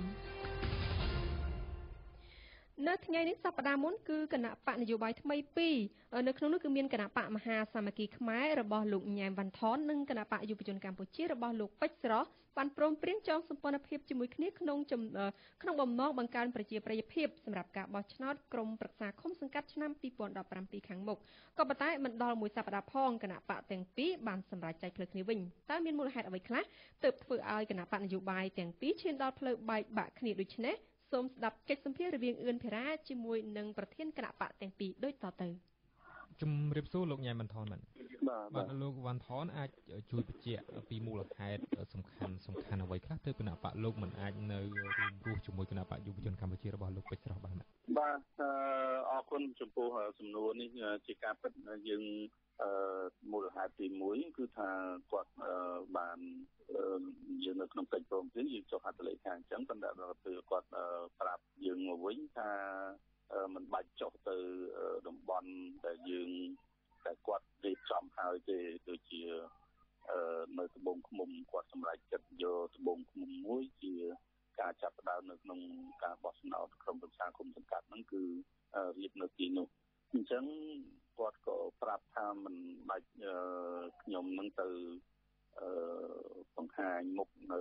A: នៅថ្ងៃនេះសប្តាហ៍មុនគឺគណៈបកនយោបាយថ្មីពីរនៅក្នុងនោះគឺមានគណៈបកមហាសាមគ្គីខ្មែររបស់លោកញ៉ែមវ៉ាន់ថននិងគណៈបកយុវជនកម្ពុជារបស់លោកពេជ្រស្រស់បានព្រមព្រៀងចងសម្ព័ន្ធភាពជាមួយគ្នាក្នុងក្នុងបំណងបង្កើនប្រជាប្រិយភាពសម្រាប់ការបោះឆ្នោតក្រុមប្រឹក្សាឃុំសង្កាត់ឆ្នាំពីរពាន់ដប់ប្រាំពីរខាងមុខក៏ប៉ុន្តែមិនដល់មួយសប្តាហ៍ផងគណៈបកទាំងពីរបានសម្រេចចែកផ្លូវគ្នាវិញតើមានមូលហេតុអ្វីខ្លះទើបធ្វើឲ្យគណៈបកនយោបាយទាំងពីរឈានដល់ផ្លូវបែកបាក់គ្នាដូចនេះសូមស្ដាប់កិច្ចសម្ភាសន៍រវាងអឿនភិរាជាមួយនឹងប្រធានគណៈបកទាំងពីរដូចតទៅ
I: ជំរាបសួរលោកញ៉ែមបន្ថនមិនបាទលោកវ៉ាន់ថនអាចជួយបញ្ជាក់ពីមូលហេតុសំខាន់សំខាន់អ្វីខ្លះទើបគណៈបកលោកមិនអាចនៅរួមរស់ជាមួយគណៈបកយុវជនកម្ពុជារបស់លោកពេជ្រស្រស់បាន
F: បាទអរគុណចំពោះសំណួរនេះជាការពិតយើងមូលហេតុទីមួយគឺថាគាត់បានយើងនៅក្នុងកិច្ចព្រមព្រៀងយើងចុះហត្ថលេខាអញ្ចឹងប៉ុន្តែដល់ពេលគាត់ប្រាប់យើងមកវិញថាមិនបាច់ចុះទៅតំបន់ដែលយើងតែគាត់រៀបចំហើយទេដូចជានៅត្បូងឃ្មុំគាត់សម្រេចចិត្តយកត្បូងឃ្មុំមួយជាការចាប់ផ្ដើមនៅក្នុងការបោះឆ្នោតក្រុមប្រឹក្សាគុំសង្កាត់ហ្នឹងគឺរៀបនៅទីនោះអញ្ចឹងគាត់ក៏ប្រាប់ថាមិនបាច់ខ្ញុំនឹងទៅបង្ហាញមុខនៅ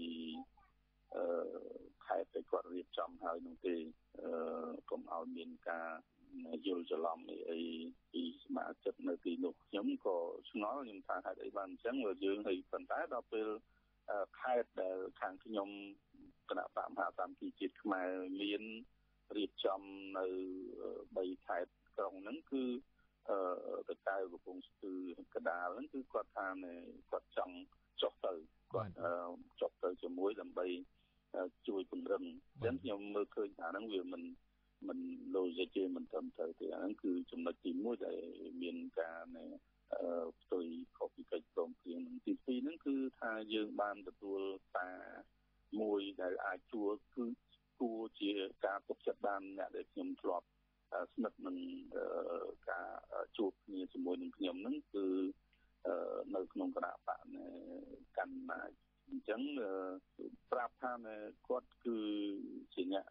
F: ខេត្តដែលគាត់រៀបចំហើយនោះទេកុំឲ្យមានការយល់ច្រឡំអីពីសមាជិកនៅទីនោះខ្ញុំក៏ឆ្ងល់ខ្ញុំថាហេតុអីបានអញ្ចឹងយើងហើយប៉ុន្តែដល់ពេលខេត្តដែលខាងខ្ញុំគណៈបកមហាសាមគ្គីជាតិខ្មែរមានរៀបចំនៅបីខេត្តក្រុងហ្នឹងគឺតកៅកំពង់ស្ពឺកដាលហ្នឹងគឺគាត់ថាគាត់ចង់ចុះទៅគាត់ចុះទៅជាមួយដើម្បីជួយពង្រឹងអញ្ចឹងខ្ញុំមើលឃើញថាហ្នឹងវាមិនមិន logic ទេមិនត្រឹមត្រូវទេអាហ្នឹងគឺចំណុចទីមួយដែលមានការផ្ទុយខុសពីកិច្ចព្រមព្រៀងទីពីរហ្នឹងគឺថាយើងបានទទួលសារមួយដែលអាចជួគឺគួរជាការទុកចិត្តបានអ្នកដែលខ្ញុំធ្លាប់ស្និទ្ធនឹងការជួបគ្នាជាមួយនឹងខ្ញុំហ្នឹងគឺនៅក្នុងគណៈបកកាន់ណាអញ្ចឹងប្រាប់ថាគាត់គឺជាអ្នក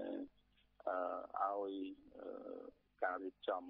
F: ឲ្យការរៀបចំ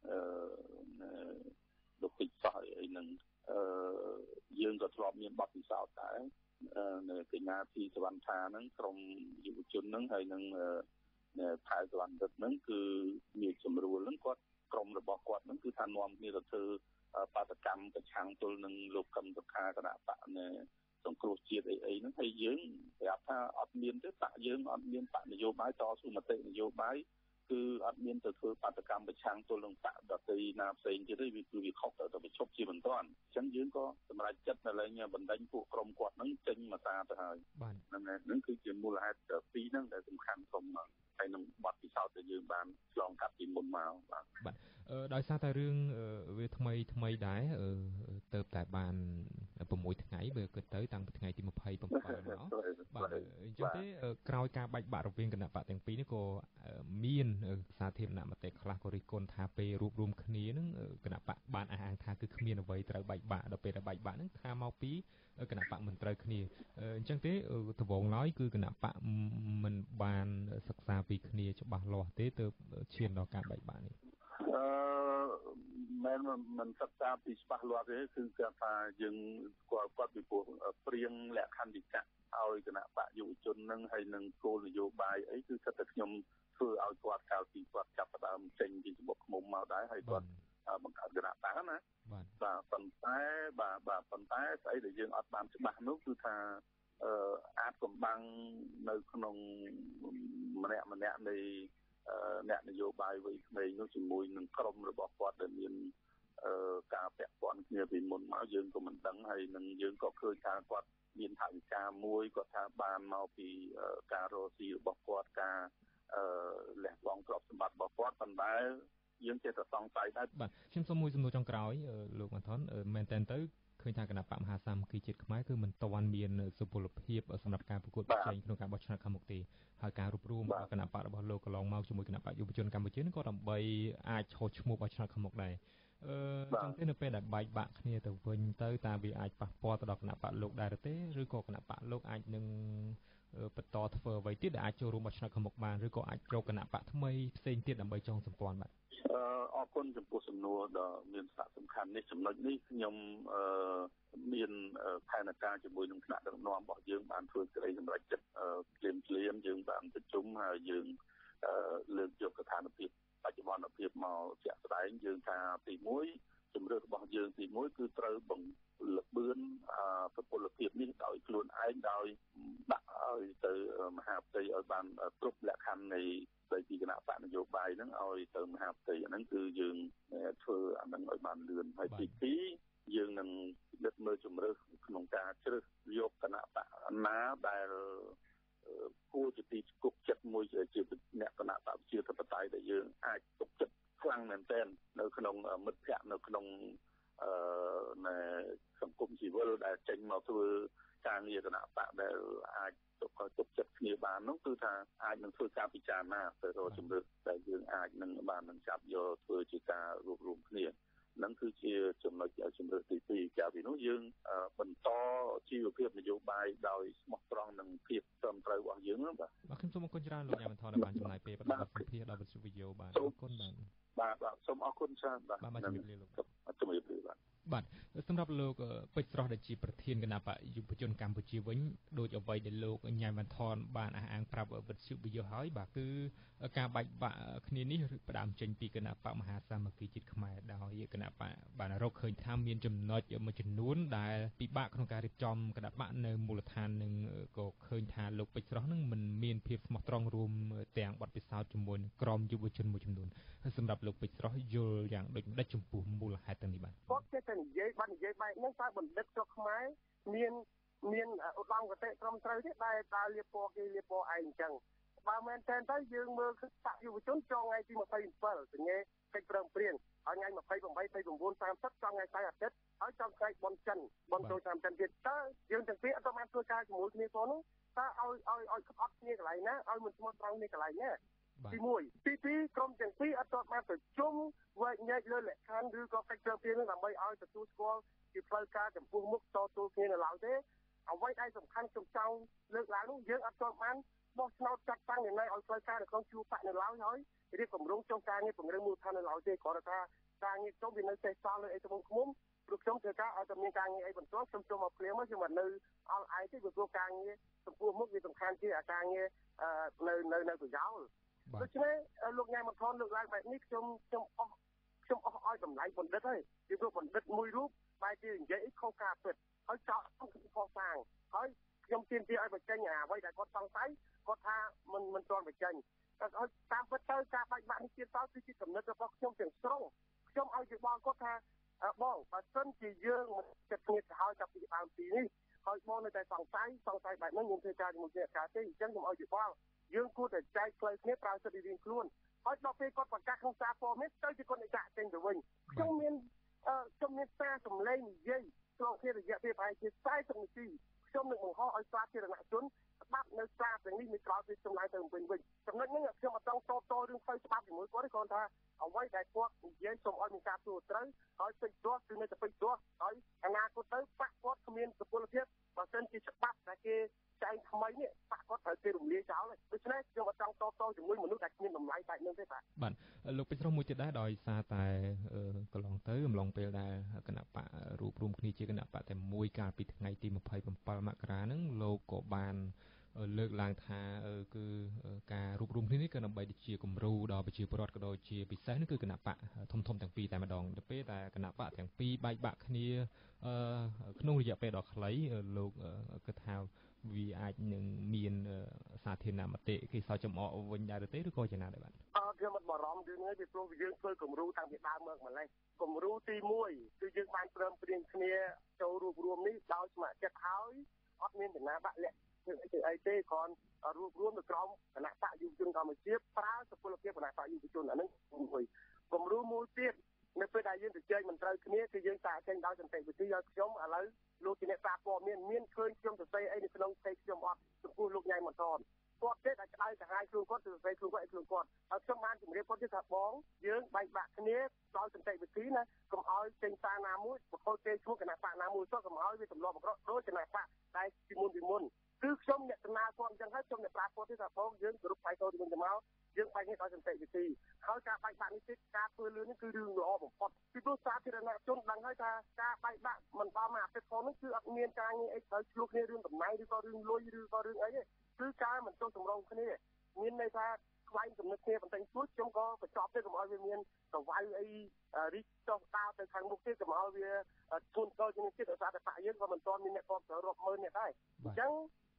F: លោកពេជ្រសោះអីហ្នឹងយើងក៏ធ្លាប់មានបទពិសោធន៍ដែរនៅកញ្ញាទីសវណ្ណថាហ្នឹងក្រុមយុវជនហ្នឹងហើយនឹងថៅសវណ្ណរិទ្ធហ្នឹងគឺមានជំរួលហ្នឹងគាត់ក្រុមរបស់គាត់ហ្នឹងគឺថានាំគ្នាទៅធ្វើបាតកម្មប្រឆាំងទល់នឹងលោកកឹមសុខាគណៈបកណែសង្គ្រោះជាតិអីអីហ្នឹងហើយយើងប្រាប់ថាអត់មានទេបកយើងអត់មានបកនយោបាយតស៊ូមតិនយោបាយគឺអត់មានទៅធ្វើបាតកម្មប្រឆាំងទល់នឹងបកដទៃណាផ្សេងទៀតទេវាគឺវាខុសទៅទៅប្រជុំជាបន្តអញ្ចឹងយើងក៏សម្រេចចិត្តនៅឡើងបណ្ដេញពួកក្រុមគាត់ហ្នឹងចេញមកតាទៅហើយបាទហ្នឹងគឺជាមូលហេតុពីរហ្នឹងដែលសំខាន់ធំមកហើយនឹងបទពិសោធន៍ដែលយើងបានឆ្លងកាត់ពីមុនមកបាទ
I: បាទដោយសារតែរឿងវាថ្មីថ្មីដែរទៅតែបាន6ថ្ងៃបើគិតទៅតាំងពីថ្ងៃទីម្ភៃប្រាំមកបាទអញ្ចឹងទេក្រោយការបែកបាក់រវាងគណៈបកទាំងពីរនេះក៏មានសាធារណមតិខ្លះក៏រិះគន់ថាពេលរួបរวมគ្នានឹងគណៈបកបានអះអាងថាគឺគ្មានអ្វីត្រូវបែកបាក់ដល់ពេលដែលបែកបាក់ហ្នឹងថាមកពីគណៈបកមិនត្រូវគ្នាអញ្ចឹងទេដំបូងឡើយគឺគណៈបកមិនបានសិក្សាពីគ្នាច្បាស់លាស់ទេទើបឈានដល់ការបែកបាក់នេះ
F: អឺមិនមិនសិក្សាពីច្បាស់លាស់ទេគឺគាត់ថាយើងស្គាល់គាត់ពីព្រោះព្រៀងលក្ខន្តិកៈឲ្យគណៈបកយុវជននឹងហើយនឹងគោលនយោបាយអីគឺគាត់តែខ្ញុំធ្វើឲ្យគាត់កាលពីគាត់ចាប់ផ្ដើមចេញពីសម្បុកឃ្មុំមកដែរហើយគាត់បង្កើតគណៈបកណាបាទបាទប៉ុន្តែបាទបាទប៉ុន្តែស្អីដែលយើងអត់បានច្បាស់នោះគឺថាអឺអាចកំបាំងនៅក្នុងម្នាក់ម្នាក់នៃអ្នកនយោបាយវ័យក្មេងនោះជាមួយនឹងក្រុមរបស់គាត់ដែលមានការពាក់ព័ន្ធគ្នាពីមុនមកយើងក៏មិនដឹងហើយនឹងយើងក៏ឃើញថាគាត់មានថវិកាមួយគាត់ថាបានមកពីការរកស៊ីរបស់គាត់ការលះបង់ទ្រព្យសម្បត្តិរបស់គាត់ប៉ុន្តែយើងចេះតែសង្ស័យដែរ
I: បាទខ្ញុំសូមមួយសំណួរចុងក្រោយលោកវ៉ាន់ថនមែនតើទៅឃើញថាគណៈបកមហាសាមគ្គីជាតិខ្មែរគឺមិនទាន់មានសុពលភាពសម្រាប់ការប្រកួតប្រជែងក្នុងការបោះឆ្នោតខាងមុខទេហើយការរួបរวมគណៈបករបស់លោកកន្លងមកជាមួយគណៈបកយុវជនកម្ពុជាក៏ដើម្បីអាចឈរឈ្មោះបោះឆ្នោតខាងមុខដែរអឺចឹងទេនៅពេលដែលបែកបាក់គ្នាទៅវិញទៅតើវាអាចប៉ះពាល់ទៅដល់គណៈបកលោកដែរទេឬក៏គណៈបកលោកអាចនឹងបន្តធ្វើអ្វីទៀតដែលអាចចូលរួមបោះឆ្នោតខាងមុខបានឬក៏អាចរកគណៈបកថ្មីផ្សេងទៀតដើម្បីចងសម្ព័ន្ធបាទ
F: អឺអរគុណចំពោះសំណួរដ៏មានសារៈសំខាន់នេះចំណុចនេះខ្ញុំអឺមានផែនការជាមួយនឹងថ្នាក់ដឹកនាំរបស់យើងបានធ្វើក្តីសម្រេចចិត្តភ្លាមភ្លាមយើងបានប្រជុំហើយយើងលើកយកស្ថានភាពបច្ចុប្បន្នភាពមកជាក់ស្ដែងយើងថាទីមួយជំរឿនរបស់យើងទីមួយគឺត្រូវបង្លបឿនសុពលភាពនេះដោយខ្លួនឯងដោយដាក់ឲ្យទៅមហាផ្ទៃឲ្យបានគ្រប់លក្ខខណ្ឌនៃស្ដីពីគណៈបកនយោបាយហ្នឹងឲ្យទៅមហាផ្ទៃហ្នឹងគឺយើងធ្វើអាហ្នឹងឲ្យបានលឿនហើយទីពីរយើងនឹងដឹកមើលជំរឿសក្នុងការជ្រើសយកគណៈបកណាដែលគួរជាទីគប់ចិត្តមួយជាអ្នកគណៈបកជាធិបតេយ្យដែលយើងអាចទុកចិត្តខ្លាំងមែនទែននៅក្នុងមិត្តភ័ក្តិនៅក្នុងអឺសង្គមស៊ីវិលដែលចេញមកធ្វើការងារគណៈបកដែលអាចទុកទុកចិត្តគ្នាបាននោះគឺថាអាចនឹងធ្វើការពិចារណាទៅរកជំរឿសដែលយើងអាចនឹងបាននឹងចាប់យកធ្វើជាការរួបរวมគ្នានឹងគឺជាចំណុចជំរឿសទីពីរកាលពីនោះយើងបន្តជីវភាពនយោបាយដោយស្មោះត្រង់និងភាពត្រឹមត្រូវរបស់យើងបាទ
I: បាទខ្ញុំសូមអរគុណច្រើនលោកញ៉ាំថនបានចំណាយពេលបដិបត្តិសម្ភារដល់វិទ្យុវីយ៉ូបាទអរគុណបាទ
F: បាទបាទសូមអរគុណច្រើនបាទ
I: បាទជំរាបលាលោក
F: ជំរាបលាបាទ
I: បាទសម្រាប់លោកពេជ្រស្រស់ដែលជាប្រធានគណៈបកយុវជនកម្ពុជាវិញដោយអ្វីដែលលោកញ៉ាំវ៉ាន់ថនបានអះអាងប្រាប់វិទ្យុវីយ៉ូហើយបាទគឺការបែកបាក់គ្នានេះផ្ដើមចេញពីគណៈបកមហាសាមគ្គីជាតិខ្មែរដោយគណៈបកបានរកឃើញថាមានចំណុចមួយចំនួនដែលពិបាកក្នុងការរៀបចំគណៈបកនៅមូលដ្ឋាននឹងក៏ឃើញថាលោកពេជ្រស្រស់នឹងមិនមានភាពស្មោះត្រង់រួមទាំងបទពិសោធន៍ជាមួយនឹងក្រុមយុវជនមួយចំនួនសម្រាប់លោកពេជ្រស្រស់យល់យ៉ាងដូចម្ដេចចំពោះមូលហេតុទាំងនេះបាទ
D: គាត់ចេះតែនិយាយបាននិយាយបែបហ្នឹងតើបណ្ឌិតស្រុកខ្មែរមានមានឧត្តមគតិត្រឹមត្រូវទេដែលតើលៀបពណ៌គេលៀបពណ៌ឯងអញ្ចឹងបើមែនតើទៅយើងមើលគឺបកយុវជនចងថ្ងៃទីยี่สิบเจ็ดសញ្ញាកិច្ចព្រមព្រៀងហើយថ្ងៃยี่สิบแปด ยี่สิบเก้า สามสิบចងថ្ងៃស្អែកអាទិត្យហើយចង់ថ្ងៃបុណ្យចិនបុណ្យចូលឆ្នាំចិនទៀតតើយើងទាំងពីរអត់បានធ្វើការជាមួយគ្នាផងនោះតើឲ្យឲ្យឲ្យក្បត់គ្នាកន្លែងណាឲ្យមិនស្មោះត្រង់គ្នាកន្លែងណាទីមួយទីពីរក្រុមទាំងពីរអត់ទាន់បានប្រជុំវែកញែកលើលក្ខខណ្ឌឬក៏កិច្ចព្រមព្រៀងនឹងដើម្បីឲ្យទទួលស្គាល់ជាផ្លូវការចំពោះមុខតទល់គ្នានៅឡើយទេអ្វីដែលសំខាន់ខ្ញុំចង់លើកឡើងនោះយើងអត់ទាន់បានបោះឆ្នោតចាត់តាំងनिर्णयឲ្យផ្លូវការនៅក្នុងជួរបកនៅឡើយហើយរៀបគម្រោងចុះការងារពង្រឹងមូលដ្ឋាននៅឡើយទេគ្រាន់តែថាការងារចុះវានៅសេសសល់លើអីត្បូងឃ្មុំព្រោះខ្ញុំធ្វើការឲ្យតែមានការងារអីបន្ទាន់ខ្ញុំចូលមកព្រាមមកខ្ញុំមិននៅអល់ឯងទេព្រោះការងារចំពោះមុខវាសំខាន់ជាអាការងារនៅនៅនៅប្រយោលដូច្នេះលោកញ៉ាំមកថនលើកឡើងបែបនេះខ្ញុំខ្ញុំអស់ខ្ញុំអស់ឲ្យតម្លៃបណ្ឌិតហើយពីព្រោះបណ្ឌិតមួយរូបបែរជានិយាយអីខុសការពិតហើយចោលខ្ញុំខុសសាងហើយខ្ញុំទាមទារឲ្យបញ្ចេញអ្វីដែលគាត់សង្ស័យគាត់ថាមិនមិនទាន់បញ្ចេញតែឲ្យតាមពិតទៅការបែកបាក់នេះទៀតតើគឺជាកំណត់របស់ខ្ញុំទាំងស្រុងខ្ញុំឲ្យយោបល់គាត់ថាបងបើសិនជាយើងមិនចិត្តគ្នាទៅហើយចាប់ពីដើមពីនេះហើយបងនៅតែសង្ស័យសង្ស័យបែបហ្នឹងខ្ញុំធ្វើការជាមួយគ្នាការទេអញ្ចឹងខ្ញុំឲ្យយោបល់យើងគួរតែចែកផ្លូវគ្នាប្រើសិទ្ធិរៀងខ្លួនហើយដល់ពេលគាត់ប្រកាសក្នុងសារព័ត៌មានទៅជាគាត់នឹងចាក់ចេញទៅវិញខ្ញុំមានខ្ញុំមានសារសម្លេងនិយាយឆ្លងគ្នារយៈពេលប្រហែលជាสี่สิบនាទីខ្ញុំនឹងបង្ហោះឲ្យសាធារណជនស្ដាប់នៅសារទាំងនេះមានក្រោយពីខ្ញុំឡើងទៅវិញវិញចំណុចនេះខ្ញុំអត់ចង់តតរឿងផ្លូវច្បាប់ជាមួយគាត់ទេគ្រាន់ថាអ្វីដែលគាត់និយាយសូមឲ្យមានការទទួលត្រូវហើយពេចទាស់គឺនៅតែពេចទាស់ហើយអនាគតទៅបាក់គាត់គ្មានសុពលភាពបើសិនជាច្បាប់ដែលគេចែងថ្មីនេះបាក់គាត់ត្រូវគេរំលាយចោលដូច្នេះខ្ញុំអត់ចង់តតជាមួយមនុស្សដែលគ្មានតម្លៃបែបនេះទេបាទ
I: បាទលោកពេជ្រស្រស់មួយទៀតដែរដោយសារតែកន្លងទៅអំឡុងពេលដែលគណៈបករួបរวมគ្នាជាគណៈបកតែមួយកាលពីថ្ងៃទីยี่สิบเจ็ดមករាហ្នឹងលោកក៏បានលើកឡើងថាគឺការរួបរวมគ្នានេះក៏ដើម្បីជាគំរូដល់ប្រជាពលរដ្ឋក៏ដូចជាពិសេសនោះគឺគណៈបកធំធំទាំងពីរតែម្ដងទៅពេលតែគណៈបកទាំងពីរបែកបាក់គ្នាក្នុងរយៈពេលដ៏ខ្លីលោកគិតថាវាអាចនឹងមានសាធារណមតិគេសោកចំអកវិញដែរទេឬក៏យ៉ាងណាដែរបាទ
D: អត់ខ្ញុំអត់បារម្ភរឿងនេះពីព្រោះយើងធ្វើគំរូតាំងពីដើមមកម្ល៉េះគំរូទីមួយគឺយើងបានព្រមព្រៀងគ្នាចូលរួបរวมនេះដោយស្ម័គ្រចិត្តហើយអត់មានចំណាបាក់លាក់ធ្វើអីទៅអីទេគ្រាន់រួបរวมនៅក្រោមគណៈបកយុវជនកម្ពុជាប្រើសុពលភាពគណៈបកយុវជនអានឹងមួយគំរូមួយទៀតនៅពេលដែលយើងជជែកមិនត្រូវគ្នាគឺយើងតាក់ចេញដោយសន្តិវិធីឲ្យខ្ញុំឥឡូវលោកជាអ្នកសារព័ត៌មានមានឃើញខ្ញុំសរសេរអីនៅក្នុងពេកខ្ញុំអត់ចំពោះលោកញ៉ៃម៉ាថនគាត់ទេតែក្តៅកាហាយខ្លួនគាត់សរសេរខ្លួនគាត់ឲ្យខ្លួនគាត់ហើយខ្ញុំបានជម្រាបគាត់ទេថាបងយើងបែកបាក់គ្នាដោយសន្តិវិធីណាកុំឲ្យចេញសារណាមួយបកទេឈ្មោះគណៈបកណាមួយសោះកុំឲ្យវាទម្លាប់អាក្រក់ដូចគណៈបកតែពីមុនពីមុនគឺខ្ញុំអ្នកដំណើរគាត់អញ្ចឹងហើយខ្ញុំអ្នកប្រាប់គាត់ទេថាបងយើងគោរពផ្នែកទៅវិញទៅមកយើងបែកគ្នាដោយសន្តិវិធីហើយការបែកបាក់នេះទៀតការធ្វើលឿននេះគឺរឿងល្អបំផុតពីព្រោះសាធារណជនដឹងហើយថាការបែកបាក់មិនដល់មកអតិថិជននេះគឺអត់មានការងារអីត្រូវឆ្លោះគ្នារឿងតំណែងឬក៏រឿងលុយឬក៏រឿងអីទេគឺការមិនចុះសម្រុងគ្នាមានន័យថាខ្វែងចំណុចគ្នាបន្តិចតួចខ្ញុំក៏បញ្ចប់ទៅកុំឲ្យវាមានប្រវៅអីរីកចុះដើរទៅខាងមុខទៀតកុំឲ្យវាធូនកលជាងទៀតដោយសារតែបកយើងក៏មិនទាន់មានអ្នកគ្រប់គ្រងរាប់ម៉ឺនអ្នកដែរអញ្ចឹង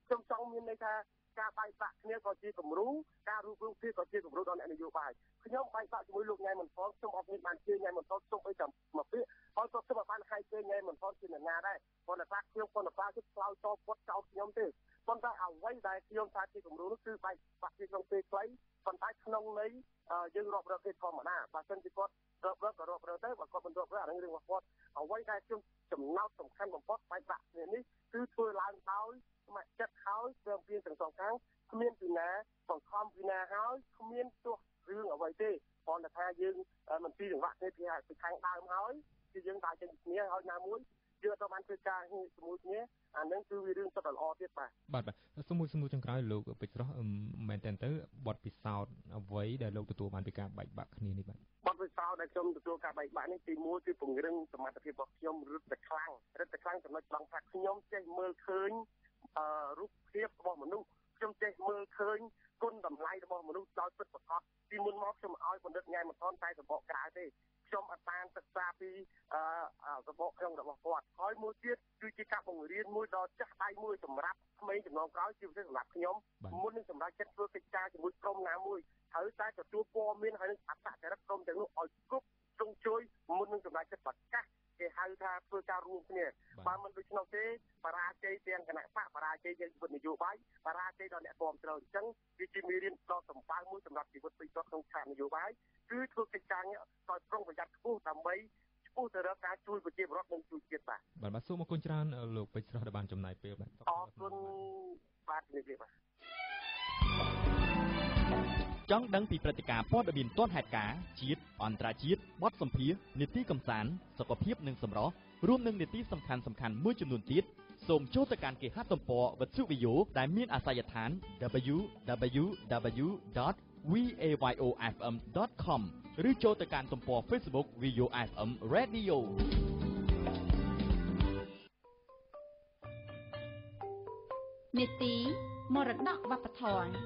D: ខ្ញុំចង់មានន័យថាការបែកបាក់គ្នាក៏ជាគំរូការរួបរวมគ្នាក៏ជាគំរូដល់អ្នកនយោបាយខ្ញុំបែកបាក់ជាមួយលោកញ៉ៃមិនផងខ្ញុំអត់មានបានជឿញ៉ៃមិនផងខ្ញុំអីចាំមកពីហើយក៏ខ្ញុំបានឲ្យជឿញ៉ៃមិនផងជាអ្នកណាដែរគាត់ថាខ្ញុំគាត់ថាគឺឆ្លោយតបគាត់ចោទខ្ញុំទេប៉ុន្តែអ្វីដែលខ្ញុំថាជាគំរូនោះគឺបែកបាក់គ្នាក្នុងពេលខ្លីប៉ុន្តែក្នុងន័យយើងរាប់រកគេធម្មតាបើមិនជាគាត់រាប់រកក៏រាប់រកទៅបើគាត់មិនរាប់រកអានឹងរឿងរបស់គាត់អ្វីដែលខ្ញុំចំណោទសំខាន់បំផុតបែកបាក់គ្នានេះគឺធ្វើឡើងដោយស្ម័គ្រចិត្តហើយព្រមព្រៀងទាំងសងខាងគ្មានពីណាបង្ខំពីណាហើយគ្មានទោះរឿងអ្វីទេគ្រាន់តែថាយើងមិនពីចង្វាក់គ្នាពីខាងដើមហើយគឺយើងដើរចេញគ្នាហើយណាមួយយើងទៅបានធ្វើការជាមួយគ្នាអានឹងគឺវារឿងសុទ្ធតែល្អទៀតបាទ
L: បាទបាទសូមមួយសំណួរចុងក្រោយលោកពេជ្រស្រស់មែនតើទៅបទពិសោធន៍អ្វីដែលលោកទទួលបានពីការបែកបាក់គ្នានេះបាទ
D: បទពិសោធន៍ដែលខ្ញុំទទួលការបែកបាក់នេះទីមួយគឺពង្រឹងសមត្ថភាពរបស់ខ្ញុំរឹតតែខ្លាំងរឹតតែខ្លាំងចំណុចត្រង់ថាខ្ញុំចេះមើលឃើញអឺរូបភាពរបស់មនុស្សខ្ញុំចេះមើលឃើញគុណតម្លៃរបស់មនុស្សដោយពិតប្រាកដពីមុនមកខ្ញុំឲ្យបណ្ឌិតញ៉ៃមិនថនតែរបបក្រៅទេខ្ញុំអត់បានសិក្សាពីអឺរបបក្នុងរបស់គាត់ហើយមួយទៀតគឺជាការបង្រៀនមួយដ៏ចាស់ដៃមួយសម្រាប់ក្មេងចំណងក្រោយជាពិសេសសម្រាប់ខ្ញុំមុននឹងសម្រាប់ចិត្តធ្វើកិច្ចការជាមួយក្រុមណាមួយត្រូវតែទទួលព័ត៌មានហើយនឹងអត្តចរិតក្រុមទាំងនោះឲ្យគ្រប់ទ្រង់ជួយមុននឹងសម្រាប់ចិត្តប្រកាសគេហៅថាធ្វើការរួមគ្នាបើមិនដូច្នោះទេបរាជ័យទាំងគណៈបកបរាជ័យទាំងជីវិតនយោបាយបរាជ័យដល់អ្នកគ្រប់គ្រងអញ្ចឹងវាជាមេរៀនដ៏សម្បើមមួយសម្រាប់ជីវិតពេញគាត់ក្នុងឆាកនយោបាយគឺធ្វើកិច្ចការនេះដោយប្រុងប្រយ័ត្នខ្ពស់ដើម្បីឆ្ពោះទៅរកការជួយប្រជាពលរដ្ឋនិងជួយជាតិបាទ
L: បាទបាទសូមអរគុណច្រើនលោកពេជ្រស្រស់ដែលបានចំណាយពេលបាទ
D: អរគុណបាទនេះទេបាទ
B: ចង់ដឹងពីព្រឹត្តិការណ៍ព័ត៌មានទាន់ហេតុការណ៍ជាតិអន្តរជាតិបទសម្ភាសន៍នីតិកំសាន្តសុខភាពនិងសម្រស់រួមនឹងនីតិសំខាន់សំខាន់មួយចំនួនទៀតសូមចូលទៅកាន់គេហទំព័រវិទ្យុ VAYO ដែលមានអាសយដ្ឋាន double-u double-u double-u ដត វី เอ វ៉ៃ អូ เอฟ เอ็ม ដត com ឬចូលទៅកាន់ទំព័រ Facebook វី เอ โอ เอฟ เอ็ม Radio
J: នីតិមរតកវប្បធម៌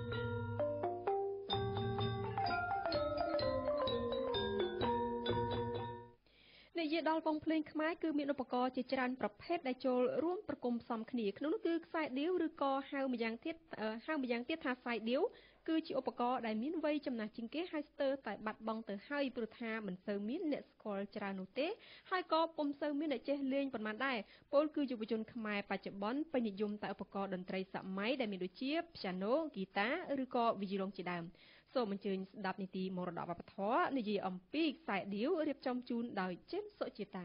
A: និយាយដល់វង់ភ្លេងខ្មែរគឺមានឧបករណ៍ជាច្រើនប្រភេទដែលចូលរួមប្រគំផ្សំគ្នាក្នុងនោះគឺខ្សែដៀវឬក៏ហៅម្យ៉ាងទៀតហៅម្យ៉ាងទៀតថាខ្សែដៀវគឺជាឧបករណ៍ដែលមានវ័យចំណាស់ជាងគេហើយស្ទើរតែបាត់បង់ទៅហើយព្រោះថាមិនសូវមានអ្នកស្គាល់ច្រើននោះទេហើយក៏ពុំសូវមានអ្នកចេះលេងប៉ុន្មានដែរពលគឺយុវជនខ្មែរបច្ចុប្បន្នពេញនិយមតែឧបករណ៍តន្ត្រីសម័យដែលមានដូចជា piano ហ្គីតាឬក៏ violon ជាដើមសូមអញ្ជើញស្ដាប់នីតិមរតកវប្បធម៌និយាយអំពីខ្សែដៀវរៀបចំជូនដោយចិនសុជាតា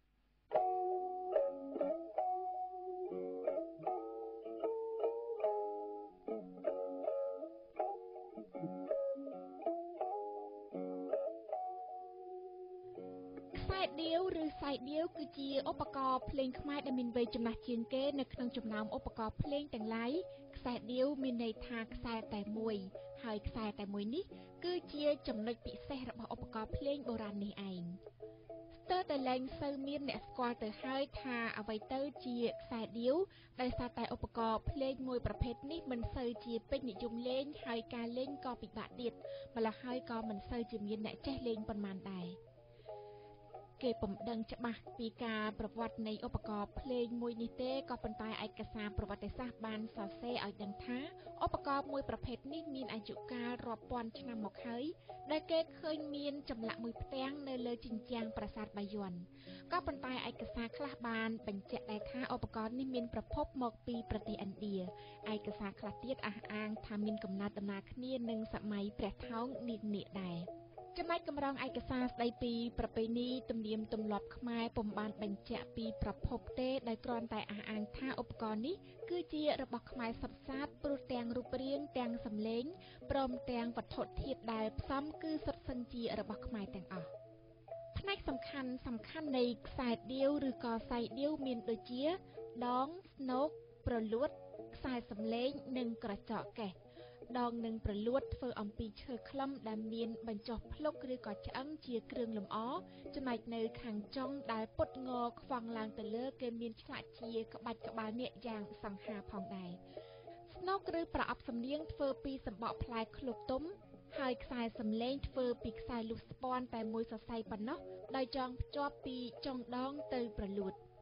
J: ខ្សែដៀវឬខ្សែដៀវគឺជាឧបករណ៍ភ្លេងខ្មែរដែលមានវ័យចំណាស់ជាងគេនៅក្នុងចំណោមឧបករណ៍ភ្លេងទាំងឡាយខ្សែដៀវមានន័យថាខ្សែតែមួយហើយខ្សែតែមួយនេះគឺជាចំណុចពិសេសរបស់ឧបករណ៍ភ្លេងបុរាណនេះឯងស្ទើរតែលែងសូវមានអ្នកស្គាល់ទៅហើយថាអ្វីទៅជាខ្សែដៀវដោយសារតែឧបករណ៍ភ្លេងមួយប្រភេទនេះមិនសូវជាពេញនិយមលេងហើយការលេងក៏ពិបាកទៀតម្ល៉េះហើយក៏មិនសូវជាមានអ្នកចេះលេងប៉ុន្មានដែរគេពុំដឹងច្បាស់ពីការប្រវត្តិនៃឧបករណ៍ភ្លេងមួយនេះទេក៏ប៉ុន្តែឯកសារប្រវត្តិសាស្ត្របានសរសេរឲ្យដឹងថាឧបករណ៍មួយប្រភេទនេះមានអាយុកាលរាប់ពាន់ឆ្នាំមកហើយដែលគេឃើញមានចម្លាក់មួយផ្ទាំងនៅលើជញ្ជាំងប្រាសាទបាយ័នក៏ប៉ុន្តែឯកសារខ្លះបានបញ្ជាក់ដែរថាឧបករណ៍នេះមានប្រភពមកពីប្រទេសឥណ្ឌាឯកសារខ្លះទៀតអះអាងថាមានកំណើតដំណើរគ្នានឹងសម័យព្រះថោងនាងនាគដែរចំណែកកម្រងឯកសារស្ដីពីប្រពៃណីទំនៀមទម្លាប់ខ្មែរពុំបានបញ្ជាក់ពីប្រភពទេដោយគ្រាន់តែអះអាងថាឧបករណ៍នេះគឺជារបស់ខ្មែរសុទ្ធសាធព្រោះទាំងរូបរាងទាំងសម្លេងព្រមទាំងវត្ថុធាតុដែលផ្សំគឺសុទ្ធសឹងជារបស់ខ្មែរទាំងអស់ផ្នែកសំខាន់សំខាន់នៃខ្សែដៀវឬក៏ខ្សែដៀវមានដូចជាដងស្នូកប្រលួតខ្សែសម្លេងនិងក្រចកកេះដងនិងប្រលួតធ្វើអំពីឈើខ្លឹមដែលមានបញ្ចុះភ្លុកឬក៏ឆ្អឹងជាគ្រឿងលម្អចំណែកនៅខាងចុងដែលពុតងខ្វង់ឡើងទៅលើគេមានឆ្លាក់ជាក្បាច់ក្បាលនាគយ៉ាងសង្ហាផងដែរស្នូកឬប្រអប់សំនៀងធ្វើពីសម្បកផ្លែឃ្លោកទុំហើយខ្សែសម្លេងធ្វើពីខ្សែលូសស្ពាន់តែមួយសរសៃប៉ុណ្ណោះដោយចងភ្ជាប់ពីចុងដងទៅប្រលួត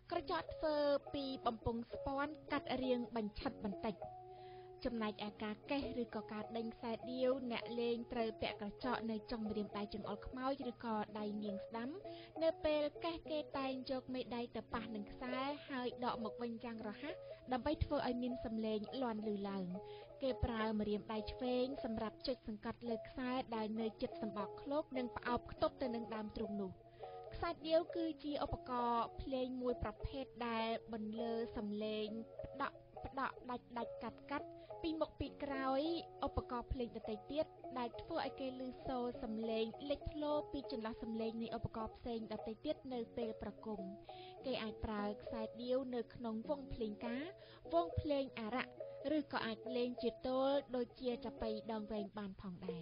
J: ក្រចកធ្វើពីបំពង់ស្ពាន់កាត់រាងបញ្ឆិតបន្តិចចំណែកឯការកេះឬក៏ការដេញខ្សែដៀវអ្នកលេងត្រូវពាក់ក្រចកនៅចុងម្រាមដៃចង្អុលខ្មោចឬក៏ដៃនាងស្ដាំនៅពេលកេះគេតែងយកមេដៃទៅប៉ះនឹងខ្សែហើយដកមកវិញយ៉ាងរហ័សដើម្បីធ្វើឲ្យមានសំឡេងលាន់ឮឡើងគេប្រើម្រាមដៃឆ្វេងសម្រាប់ចុចសង្កត់លើខ្សែដែលនៅជិតសម្បកឃ្លោកនិងផ្អោបខ្ទប់ទៅនឹងដើមទ្រូងនោះខ្សែដៀវគឺជាឧបករណ៍ភ្លេងមួយប្រភេទដែលបន្លឺសំឡេងផ្ដក់ផ្ដក់ដាច់ដាច់កាត់កាត់ពីមុខពីក្រោយឧបករណ៍ភ្លេងដទៃទៀតដែលធ្វើឲ្យគេឮសូរសំឡេងលេចធ្លោពីចន្លោះសំឡេងនៃឧបករណ៍ផ្សេងដទៃទៀតនៅពេលប្រគំគេអាចប្រើខ្សែដៀវនៅក្នុងវង់ភ្លេងការវង់ភ្លេងអារក្សឬក៏អាចលេងជាទល់ដូចជាចាប៉ីដងវែងបានផងដែរ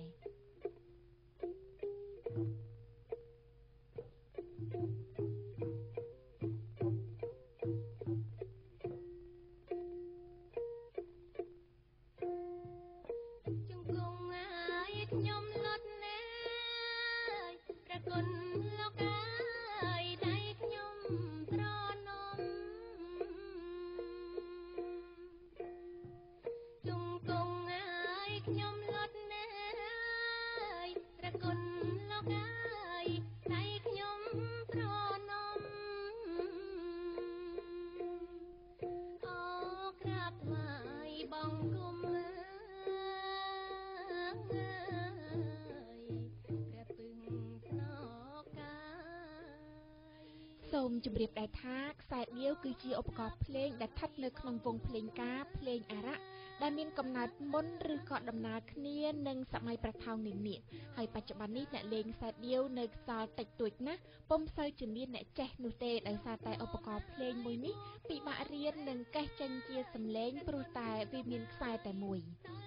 J: សូមជម្រាបដែរថាខ្សែដៀវគឺជាឧបករណ៍ភ្លេងដែលស្ថិតនៅក្នុងវង់ភ្លេងការភ្លេងអារក្សដែលមានកំណើតមុនឬក៏ដំណើរគ្នានឹងសម័យប្រថោងនានាហើយបច្ចុប្បន្ននេះអ្នកលេងខ្សែដៀវនៅខ្សែតិចតួចណាស់ពុំសូវជាមានអ្នកចេះនោះទេដោយសារតែឧបករណ៍ភ្លេងមួយនេះពិបាករៀននិងកេះចេញជាសំឡេងព្រោះតែវាមានខ្សែតែមួយ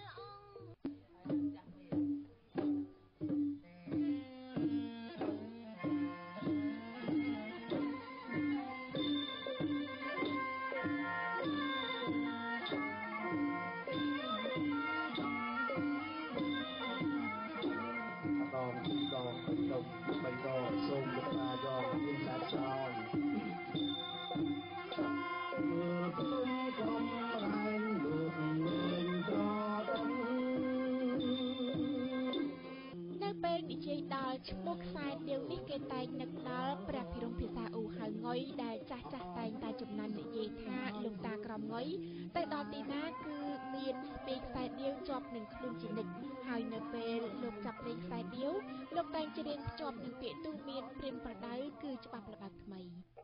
M: សូមបតាយកមានតែចោលមើលផ្ទុំកំរែងលោកលេងត្រង់
J: នៅពេលនិយាយដល់ឈ្មោះខ្សែដៀវនេះគេតែងនឹកដល់ព្រះភិរមភាសាអ៊ូហៅងុយដែលចាស់ចាស់តែងតែចំណាំនិយាយថាលោកតាក្រមងុយទៅដល់ទីណាគឺមានស្ពាយខ្សែដៀវជាប់នឹងខ្លួនជានិច្ចហើយនៅពេលលោកចាប់លេងខ្សែដៀវលោកតែងច្រៀងភ្ជាប់នឹងពាក្យទូមានព្រាមប្រដៅគឺច្បាប់ល្បែងថ្មី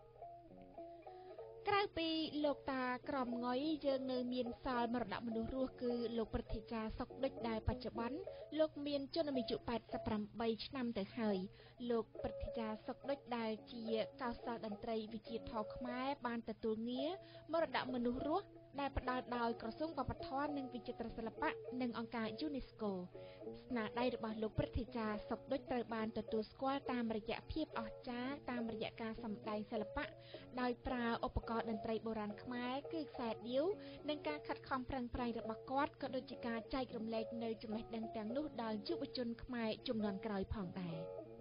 J: ក្រៅពីលោកតាក្រមងុយយើងនៅមានសល់មរតកមនុស្សរស់គឺលោកព្រឹទ្ធាចារ្យសុកដុចដែលបច្ចុប្បន្នលោកមានជនអាយុប៉ែតសិបប្រាំឆ្នាំទៅហើយលោកព្រឹទ្ធាចារ្យសុកដុចដែលជាកោសល្យតន្ត្រីវិជាធម៌ខ្មែរបានទទួលងារមរតកមនុស្សរស់ដែលផ្ដល់ដោយក្រសួងវប្បធម៌និងវិចិត្រសិល្បៈនិងអង្គការ UNESCO ស្នាដៃរបស់លោកព្រឹទ្ធាចារ្យសុកដុចត្រូវបានទទួលស្គាល់តាមរយៈភាពអស្ចារ្យតាមរយៈការសម្ដែងសិល្បៈដោយប្រើឧបករណ៍តន្ត្រីបុរាណខ្មែរគឺខ្សែដៀវនិងការខិតខំប្រឹងប្រែងរបស់គាត់ក៏ដូចជាការចែករំលែកនៅចំណេះដឹងទាំងនោះដល់យុវជនខ្មែរជំនាន់ក្រោយផងដែរ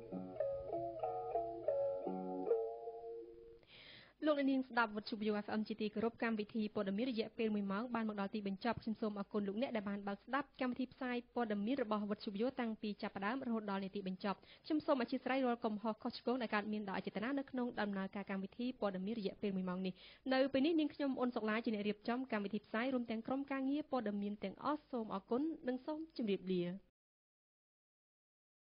A: លោកនាងស្ដាប់វិទ្យុ វី អូ អេఫ អេម ជាទីគោរពកម្មវិធីព័ត៌មានរយៈពេលមួយម៉ោងបានមកដល់ទីបញ្ចប់ខ្ញុំសូមអរគុណលោកអ្នកដែលបានបើកស្ដាប់កម្មវិធីផ្សាយព័ត៌មានរបស់វិទ្យុ វី អូ តាំងពីចាប់ផ្ដើមរហូតដល់នាទីបញ្ចប់ខ្ញុំសូមអធិស្ឋានរាល់កំហុសខុសឆ្គងដែលកើតមានដោយអចេតនានៅក្នុងដំណើរការកម្មវិធីព័ត៌មានរយៈពេលមួយម៉ោងនេះនៅពេលនេះនាងខ្ញុំអ៊ុនសុកឡាជាអ្នករៀបចំកម្មវិធីផ្សាយរួមទាំងក្រុមការងារព័ត៌មានទាំងអស់សូមអរគុណនិងសូមជម្រាបលា